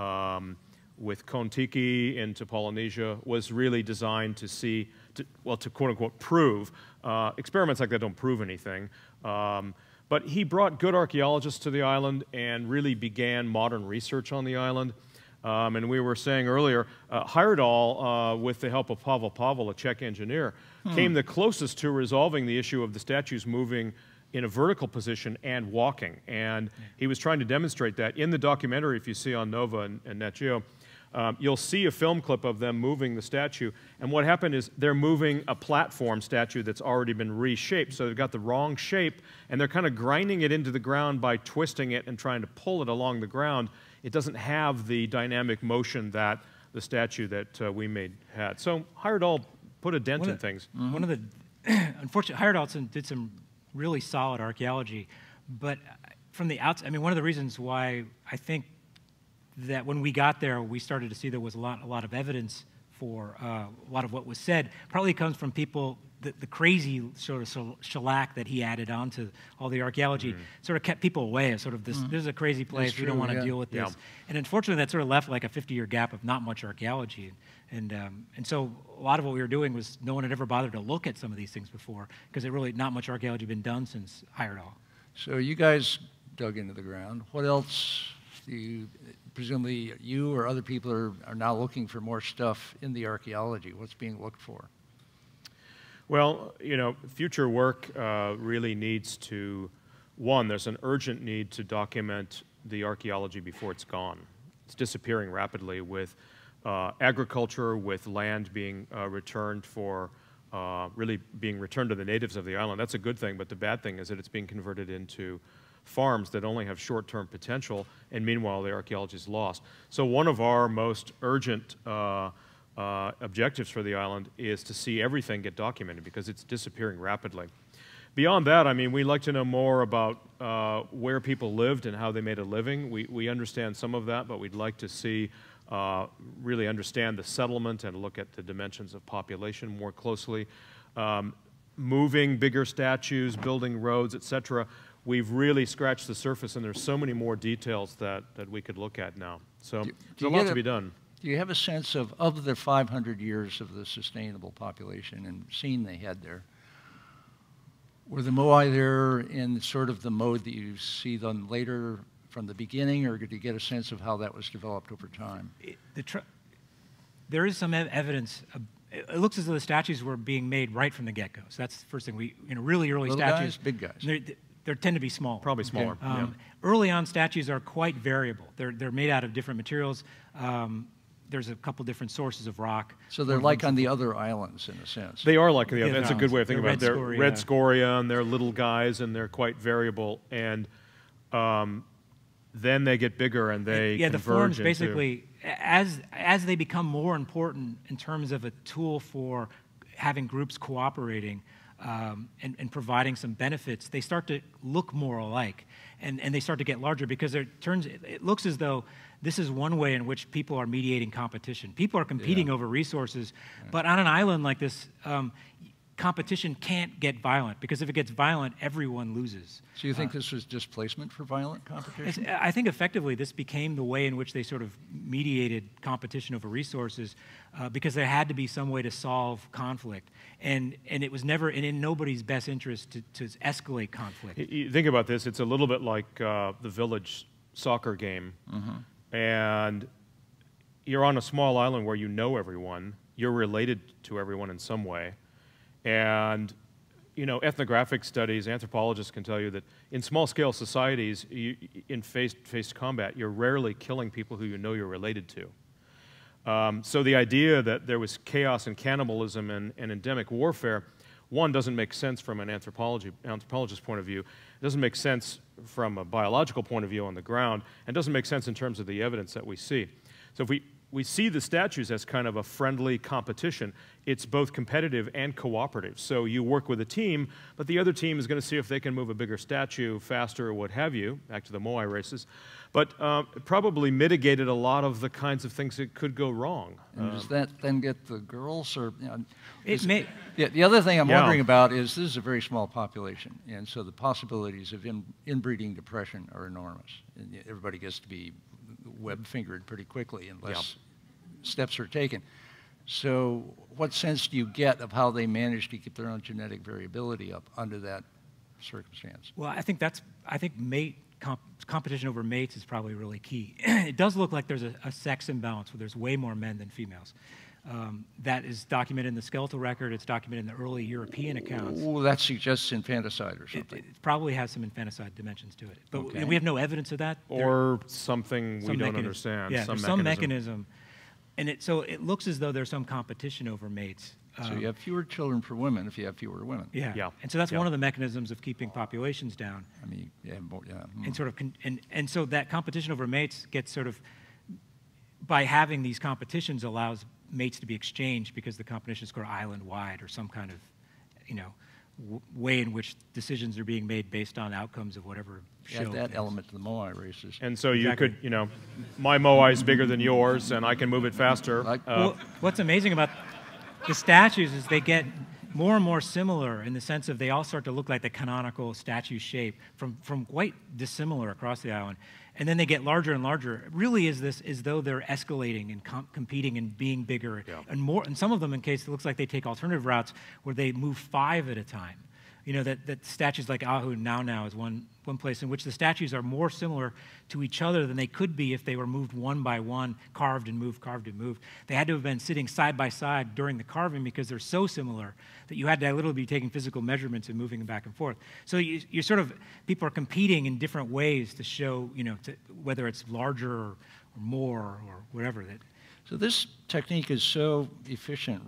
with Kon-Tiki into Polynesia, was really designed to see, to quote-unquote prove. Experiments like that don't prove anything. But he brought good archaeologists to the island and really began modern research on the island. And we were saying earlier, Heyerdahl, with the help of Pavel, a Czech engineer, came the closest to resolving the issue of the statues moving in a vertical position and walking. And he was trying to demonstrate that. In the documentary, if you see on Nova and Nat Geo, you'll see a film clip of them moving the statue. And what happened is they're moving a platform statue that's already been reshaped. So they've got the wrong shape, and they're kind of grinding it into the ground by twisting it and trying to pull it along the ground. It doesn't have the dynamic motion that the statue that we made had. So Heyerdahl put a dent in things. One of the, unfortunately, Heyerdahl did some really solid archaeology, but from the outside, I mean, one of the reasons why I think that when we got there, we started to see there was a lot of evidence for a lot of what was said, probably comes from people, the crazy sort of shellac that he added on to all the archaeology sort of kept people away. Sort of this is a crazy place, we don't want to deal with this. And unfortunately, that sort of left like a 50-year gap of not much archaeology. And so a lot of what we were doing was no one had ever bothered to look at some of these things before, because it really, not much archaeology had been done since Heyerdahl. So you guys dug into the ground. What else presumably you or other people are now looking for more stuff in the archaeology? What's being looked for? Well, future work really needs to, one, there's an urgent need to document the archaeology before it's gone. It's disappearing rapidly with agriculture, with land being returned for, really being returned to the natives of the island. That's a good thing, but the bad thing is that it's being converted into farms that only have short-term potential, and meanwhile the archaeology is lost. So one of our most urgent objectives for the island is to see everything get documented because it's disappearing rapidly. Beyond that, I mean, we like to know more about where people lived and how they made a living. We understand some of that, but we'd like to see, really understand the settlement and look at the dimensions of population more closely. Moving bigger statues, building roads, etc. We've really scratched the surface, and there's so many more details that we could look at now. So there's a lot to be done. Do you have a sense of the 500 years of the sustainable population and scene they had there? Were the Moai there in sort of the mode that you see them later from the beginning, or did you get a sense of how that was developed over time? There is some evidence. It looks as though the statues were being made right from the get-go. So that's the first thing. Really early Little statues, guys, big guys. They tend to be small. Probably smaller. Yeah. Early on, statues are quite variable. They're made out of different materials. There's a couple different sources of rock. So they're like on the other islands, in a sense. They are like the other. That's a good way of thinking about it. They're scoria. red scoria, and they're little guys, and they're quite variable. And then they get bigger, and they the forms into, basically, as they become more important in terms of a tool for having groups cooperating and providing some benefits, they start to look more alike, and they start to get larger because it looks as though this is one way in which people are mediating competition. People are competing over resources, but on an island like this, competition can't get violent, because if it gets violent, everyone loses. So you think this was displacement for violent competition? I think effectively this became the way in which they sort of mediated competition over resources, because there had to be some way to solve conflict. And it was never in nobody's best interest to escalate conflict. You think about this, it's a little bit like the village soccer game. And you're on a small island where you know everyone, you're related to everyone in some way. And, you know, ethnographic studies, anthropologists can tell you that in small-scale societies, in face-to-face combat, you're rarely killing people who you know you're related to. So the idea that there was chaos and cannibalism and endemic warfare, one, doesn't make sense from an anthropologist's point of view. It doesn't make sense from a biological point of view on the ground, and doesn't make sense in terms of the evidence that we see. So if we see the statues as kind of a friendly competition, it's both competitive and cooperative. So you work with a team, but the other team is going to see if they can move a bigger statue faster or what have you, back to the Moai races. But it probably mitigated a lot of the kinds of things that could go wrong. And does that then get the girls? Or, you know, The other thing I'm wondering about is this is a very small population, and so the possibilities of inbreeding depression are enormous. And everybody gets to be web-fingered pretty quickly unless steps are taken. So what sense do you get of how they manage to keep their own genetic variability up under that circumstance? Well, I think competition over mates is probably really key. It does look like there's a sex imbalance where there's way more men than females. That is documented in the skeletal record. It's documented in the early European accounts. Well, that suggests infanticide or something. It probably has some infanticide dimensions to it. But we have no evidence of that. Or something we don't understand. Yeah, some mechanism. And so it looks as though there's some competition over mates. So you have fewer children per woman if you have fewer women. Yeah. And so that's one of the mechanisms of keeping populations down. I mean, And sort of, and so that competition over mates gets sort of, by having these competitions, allows mates to be exchanged because the competitions go island-wide or some kind of, you know, way in which decisions are being made based on outcomes of whatever show. Add that element to the Moai races. And so you could, you know, my Moai is bigger than yours, and I can move it faster. Well, what's amazing about the statues is they get more and more similar in the sense of they all start to look like the canonical statue shape from quite dissimilar across the island. And then they get larger and larger. It really is this as though they're escalating and competing and being bigger and more. And some of them, in case it looks like they take alternative routes where they move 5 at a time. You know, that statues like Ahu now is one place in which the statues are more similar to each other than they could be if they were moved one by one, carved and moved, carved and moved. They had to have been sitting side by side during the carving because they're so similar that you had to literally be taking physical measurements and moving them back and forth. So you're sort of, people are competing in different ways to show, you know, whether it's larger or more or whatever. So this technique is so efficient, Rob.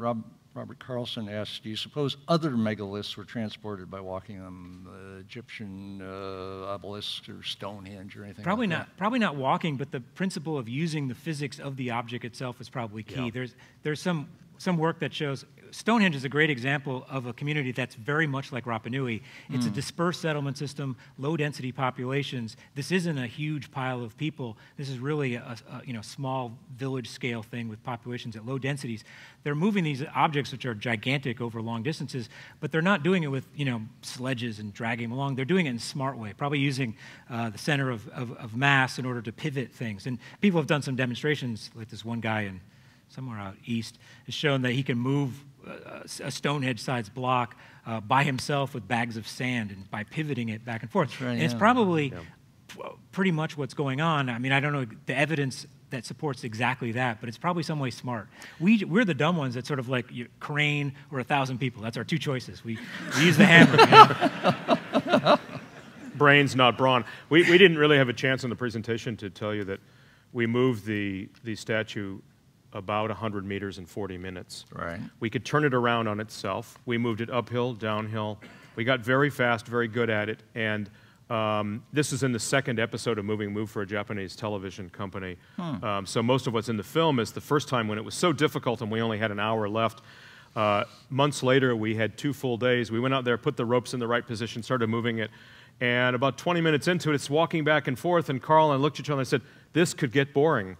Robert Carlson asks, do you suppose other megaliths were transported by walking them, Egyptian obelisks or Stonehenge or anything Probably like not. that? Probably not walking, but the principle of using the physics of the object itself is probably key. Yeah. There's some work that shows Stonehenge is a great example of a community that's very much like Rapa Nui. It's a dispersed settlement system, low-density populations. This isn't a huge pile of people. This is really a small village-scale thing with populations at low densities. They're moving these objects, which are gigantic over long distances, but they're not doing it with sledges and dragging them along. They're doing it in a smart way, probably using the center of mass in order to pivot things. And people have done some demonstrations, like this one guy in somewhere out east has shown that he can move a Stonehenge-sized block by himself with bags of sand and by pivoting it back and forth. Right, and it's probably pretty much what's going on. I mean, I don't know the evidence that supports exactly that, but it's probably some way smart. We're the dumb ones that sort of like crane or 1,000 people. That's our two choices. We use the hammer. Brains, not brawn. We didn't really have a chance in the presentation to tell you that we moved the statue about 100 meters in 40 minutes. Right. We could turn it around on itself. We moved it uphill, downhill. We got very fast, very good at it, and this is in the second episode of Moving Move for a Japanese television company. So most of what's in the film is the first time when it was so difficult and we only had an hour left. Months later, we had 2 full days. We went out there, put the ropes in the right position, started moving it, and about 20 minutes into it, it's walking back and forth, and Carl and I looked at each other and said, this could get boring.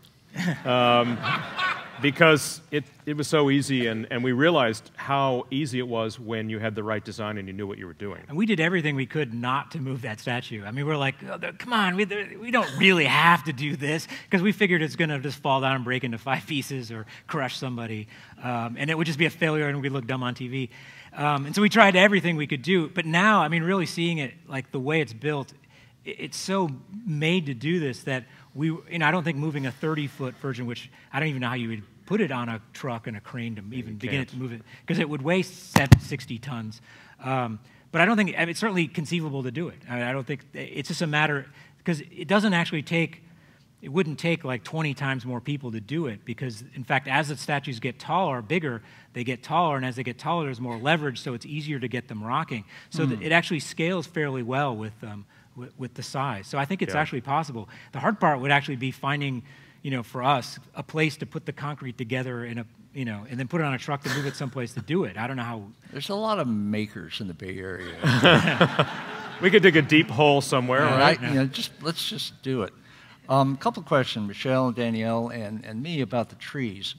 Because it was so easy, and we realized how easy it was when you had the right design and you knew what you were doing. And we did everything we could not to move that statue. I mean, we're like, oh, come on, we don't really have to do this, because we figured it's going to just fall down and break into 5 pieces or crush somebody, and it would just be a failure and we'd look dumb on TV. And so we tried everything we could do, but now, I mean, really seeing it, like the way it's built, it's so made to do this that I don't think moving a 30-foot version, which I don't even know how you would put it on a truck and a crane to even begin to move it, because it would weigh 60 tons. But I don't think, it's certainly conceivable to do it. I don't think, it's just a matter, because it doesn't actually take, it wouldn't take like 20 times more people to do it, because in fact, as the statues get taller, bigger, they get taller, and as they get taller, there's more leverage, so it's easier to get them rocking. So it actually scales fairly well with the size. So I think it's actually possible. The hard part would actually be finding, for us, a place to put the concrete together in and then put it on a truck to move it someplace to do it. I don't know how. There's a lot of makers in the Bay Area. We could dig a deep hole somewhere, right? Let's just do it. A couple of questions, Michelle and Danielle and me, about the trees.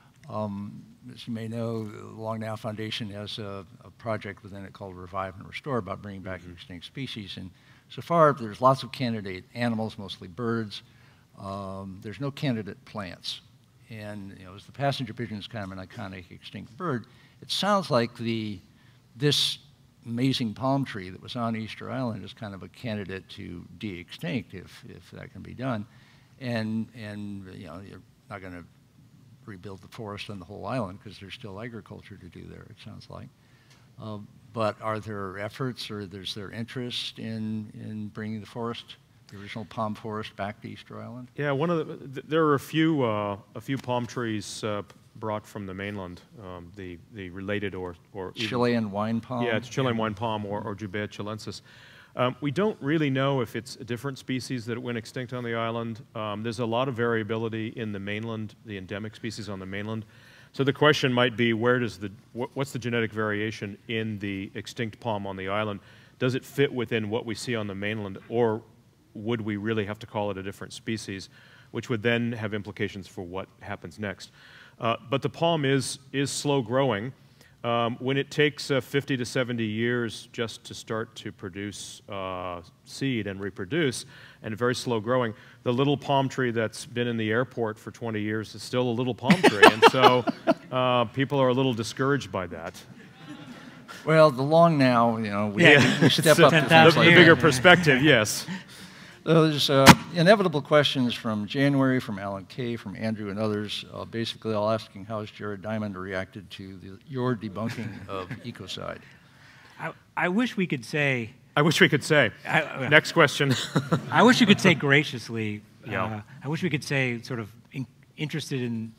As you may know, the Long Now Foundation has a project within it called Revive and Restore about bringing back extinct species. And so far, there's lots of candidate animals, mostly birds. There's no candidate plants. And as the passenger pigeon is kind of an iconic extinct bird, it sounds like this amazing palm tree that was on Easter Island is kind of a candidate to de-extinct if that can be done. And you're not going to rebuild the forest on the whole island because there's still agriculture to do there, it sounds like. But are there efforts or is there interest in bringing the forest, the original palm forest, back to Easter Island? Yeah, there are a few palm trees brought from the mainland, the related or Chilean wine palm? Yeah, it's Chilean wine palm or Jubea chilensis. We don't really know if it's a different species that went extinct on the island. There's a lot of variability in the mainland, the endemic species on the mainland. So the question might be, what's the genetic variation in the extinct palm on the island? Does it fit within what we see on the mainland, or would we really have to call it a different species, which would then have implications for what happens next? But the palm is slow growing. When it takes 50 to 70 years just to start to produce seed and reproduce, and very slow growing, the little palm tree that's been in the airport for 20 years is still a little palm tree, and so people are a little discouraged by that. Well, the long now, we step up to the bigger perspective, yes. So there's inevitable questions from January, from Alan Kay, from Andrew and others, basically all asking how has Jared Diamond reacted to your debunking of ecocide? I wish we could say... I wish we could say. Next question. I wish you could say graciously. Yeah. I wish we could say sort of interested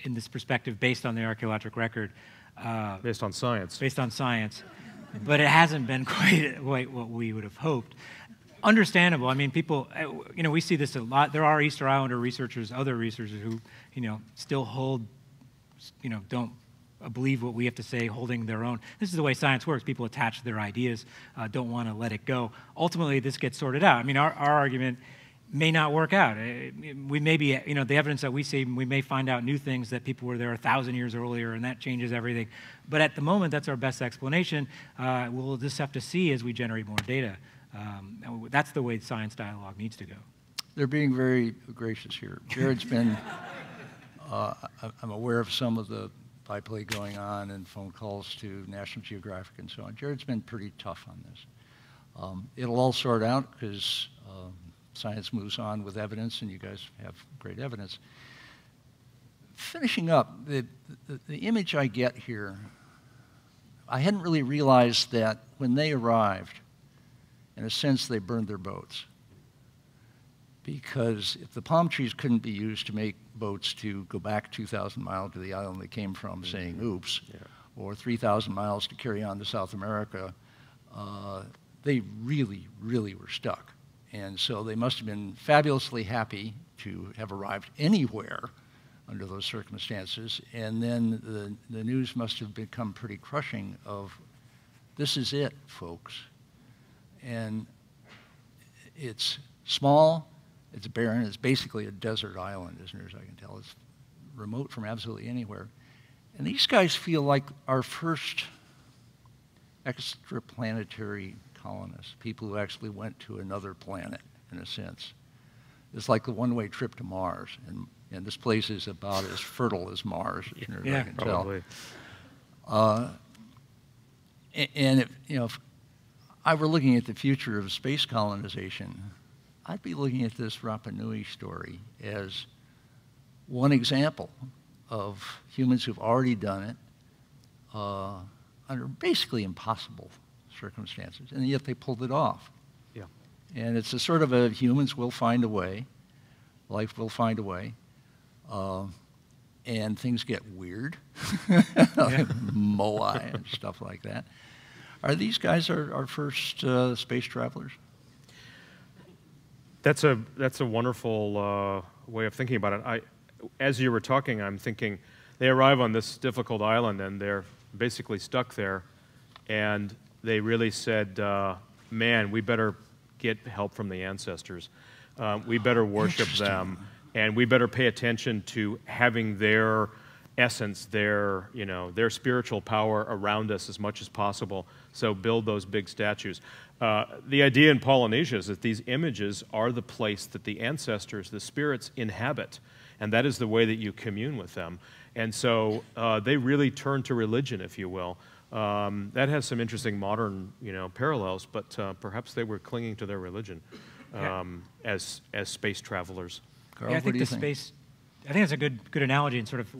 in this perspective based on the archaeologic record. Based on science. Based on science. But it hasn't been quite what we would have hoped. Understandable. I mean, people, we see this a lot. There are Easter Islander researchers, other researchers who, still hold, don't believe what we have to say, holding their own. This is the way science works. People attach their ideas, don't want to let it go. Ultimately, this gets sorted out. I mean, our argument may not work out. We may be, the evidence that we see, we may find out new things that people were there 1,000 years earlier, and that changes everything. But at the moment, that's our best explanation. We'll just have to see as we generate more data. That's the way science dialogue needs to go. They're being very gracious here. Jared's been, I'm aware of some of the byplay going on and phone calls to National Geographic and so on. Jared's been pretty tough on this. It'll all sort out because science moves on with evidence, and you guys have great evidence. Finishing up, the image I get here, I hadn't really realized that when they arrived, in a sense, they burned their boats. Because if the palm trees couldn't be used to make boats to go back 2,000 miles to the island they came from, saying oops, or 3,000 miles to carry on to South America, they really, really were stuck. And so they must have been fabulously happy to have arrived anywhere under those circumstances. And then the news must have become pretty crushing of, this is it, folks. And it's small, it's barren, it's basically a desert island, as near as I can tell. It's remote from absolutely anywhere. And these guys feel like our first extraplanetary colonists, people who actually went to another planet, in a sense. It's like the one-way trip to Mars, and this place is about as fertile as Mars, as near as I can probably tell. And if I were looking at the future of space colonization, I'd be looking at this Rapa Nui story as one example of humans who've already done it under basically impossible circumstances, and yet they pulled it off. Yeah. And it's a sort of a humans will find a way, life will find a way, and things get weird, like Moai and stuff like that. Are these guys our first space travelers? That's a wonderful way of thinking about it. As you were talking, I'm thinking they arrive on this difficult island and they're basically stuck there, and they really said, man, we better get help from the ancestors. We better worship them, and we better pay attention to having their essence, their spiritual power around us as much as possible. So build those big statues. The idea in Polynesia is that these images are the place that the ancestors, the spirits, inhabit, and that is the way that you commune with them. And so they really turn to religion, if you will. That has some interesting modern, parallels, but perhaps they were clinging to their religion as space travelers. Carl, I think I think it's a good analogy, and sort of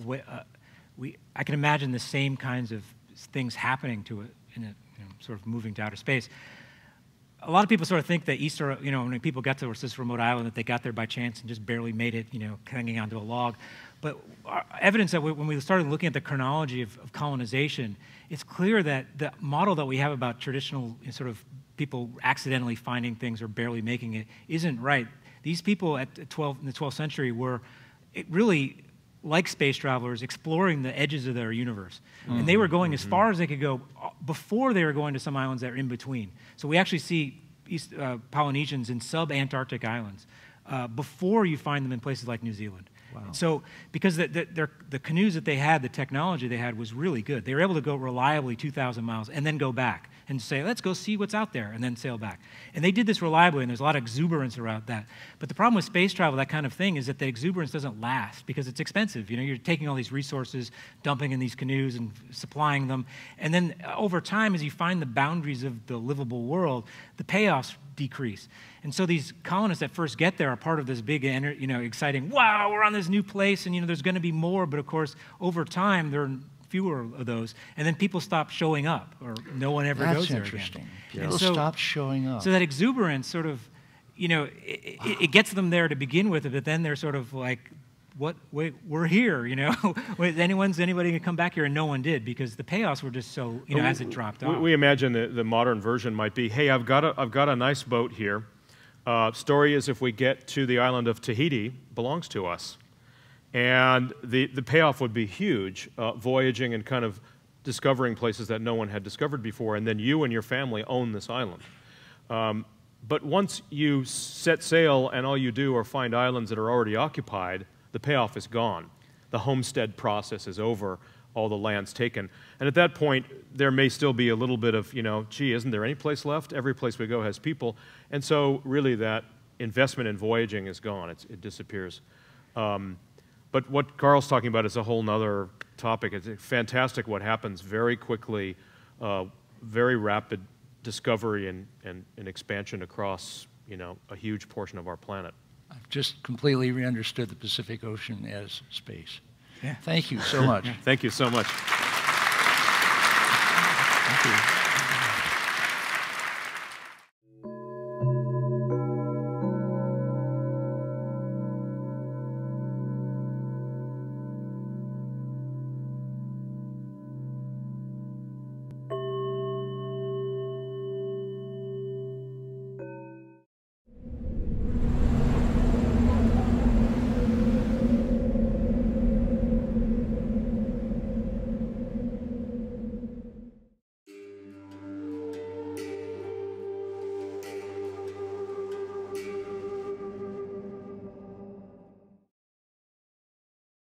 I can imagine the same kinds of things happening to it in sort of moving to outer space. A lot of people sort of think that Easter, when people got to this remote island, that they got there by chance and just barely made it, hanging onto a log. But evidence that when we started looking at the chronology of colonization, it's clear that the model that we have about traditional sort of people accidentally finding things or barely making it isn't right. These people in the 12th century were really, like space travelers, exploring the edges of their universe. Mm-hmm. And they were going as far as they could go before they were going to some islands that are in between. So we actually see Polynesians in sub-Antarctic islands before you find them in places like New Zealand. Wow. So because the canoes that they had, the technology they had was really good. They were able to go reliably 2,000 miles and then go back and say, let's go see what's out there, and then sail back. And they did this reliably, and there's a lot of exuberance around that. But the problem with space travel, that kind of thing, is that the exuberance doesn't last because it's expensive. You're taking all these resources, dumping in these canoes and supplying them. And then over time, as you find the boundaries of the livable world, the payoffs decrease. And so these colonists that first get there are part of this big, exciting, wow, we're on this new place, and there's going to be more. But of course, over time, there are fewer of those, and then people stop showing up, or no one ever goes there again. That's interesting. People stop showing up. So that exuberance sort of, it gets them there to begin with, but then they're sort of like we're here, you know. Anybody can come back here, and no one did because the payoffs were just so, you know, as it dropped off. We imagine the modern version might be, hey, I've got a nice boat here. Story is if we get to the island of Tahiti, belongs to us. And the payoff would be huge, voyaging and kind of discovering places that no one had discovered before, and then you and your family own this island. But once you set sail and all you do are find islands that are already occupied, the payoff is gone. The homestead process is over, all the land's taken. And at that point, there may still be a little bit of, you know, gee, isn't there any place left? Every place we go has people. And so really that investment in voyaging is gone. It disappears. But what Carl's talking about is a whole nother topic. It's fantastic what happens very quickly, very rapid discovery and expansion across, you know, a huge portion of our planet. I've just completely re-understood the Pacific Ocean as space. Yeah. Thank you so much. Thank you so much. Thank you.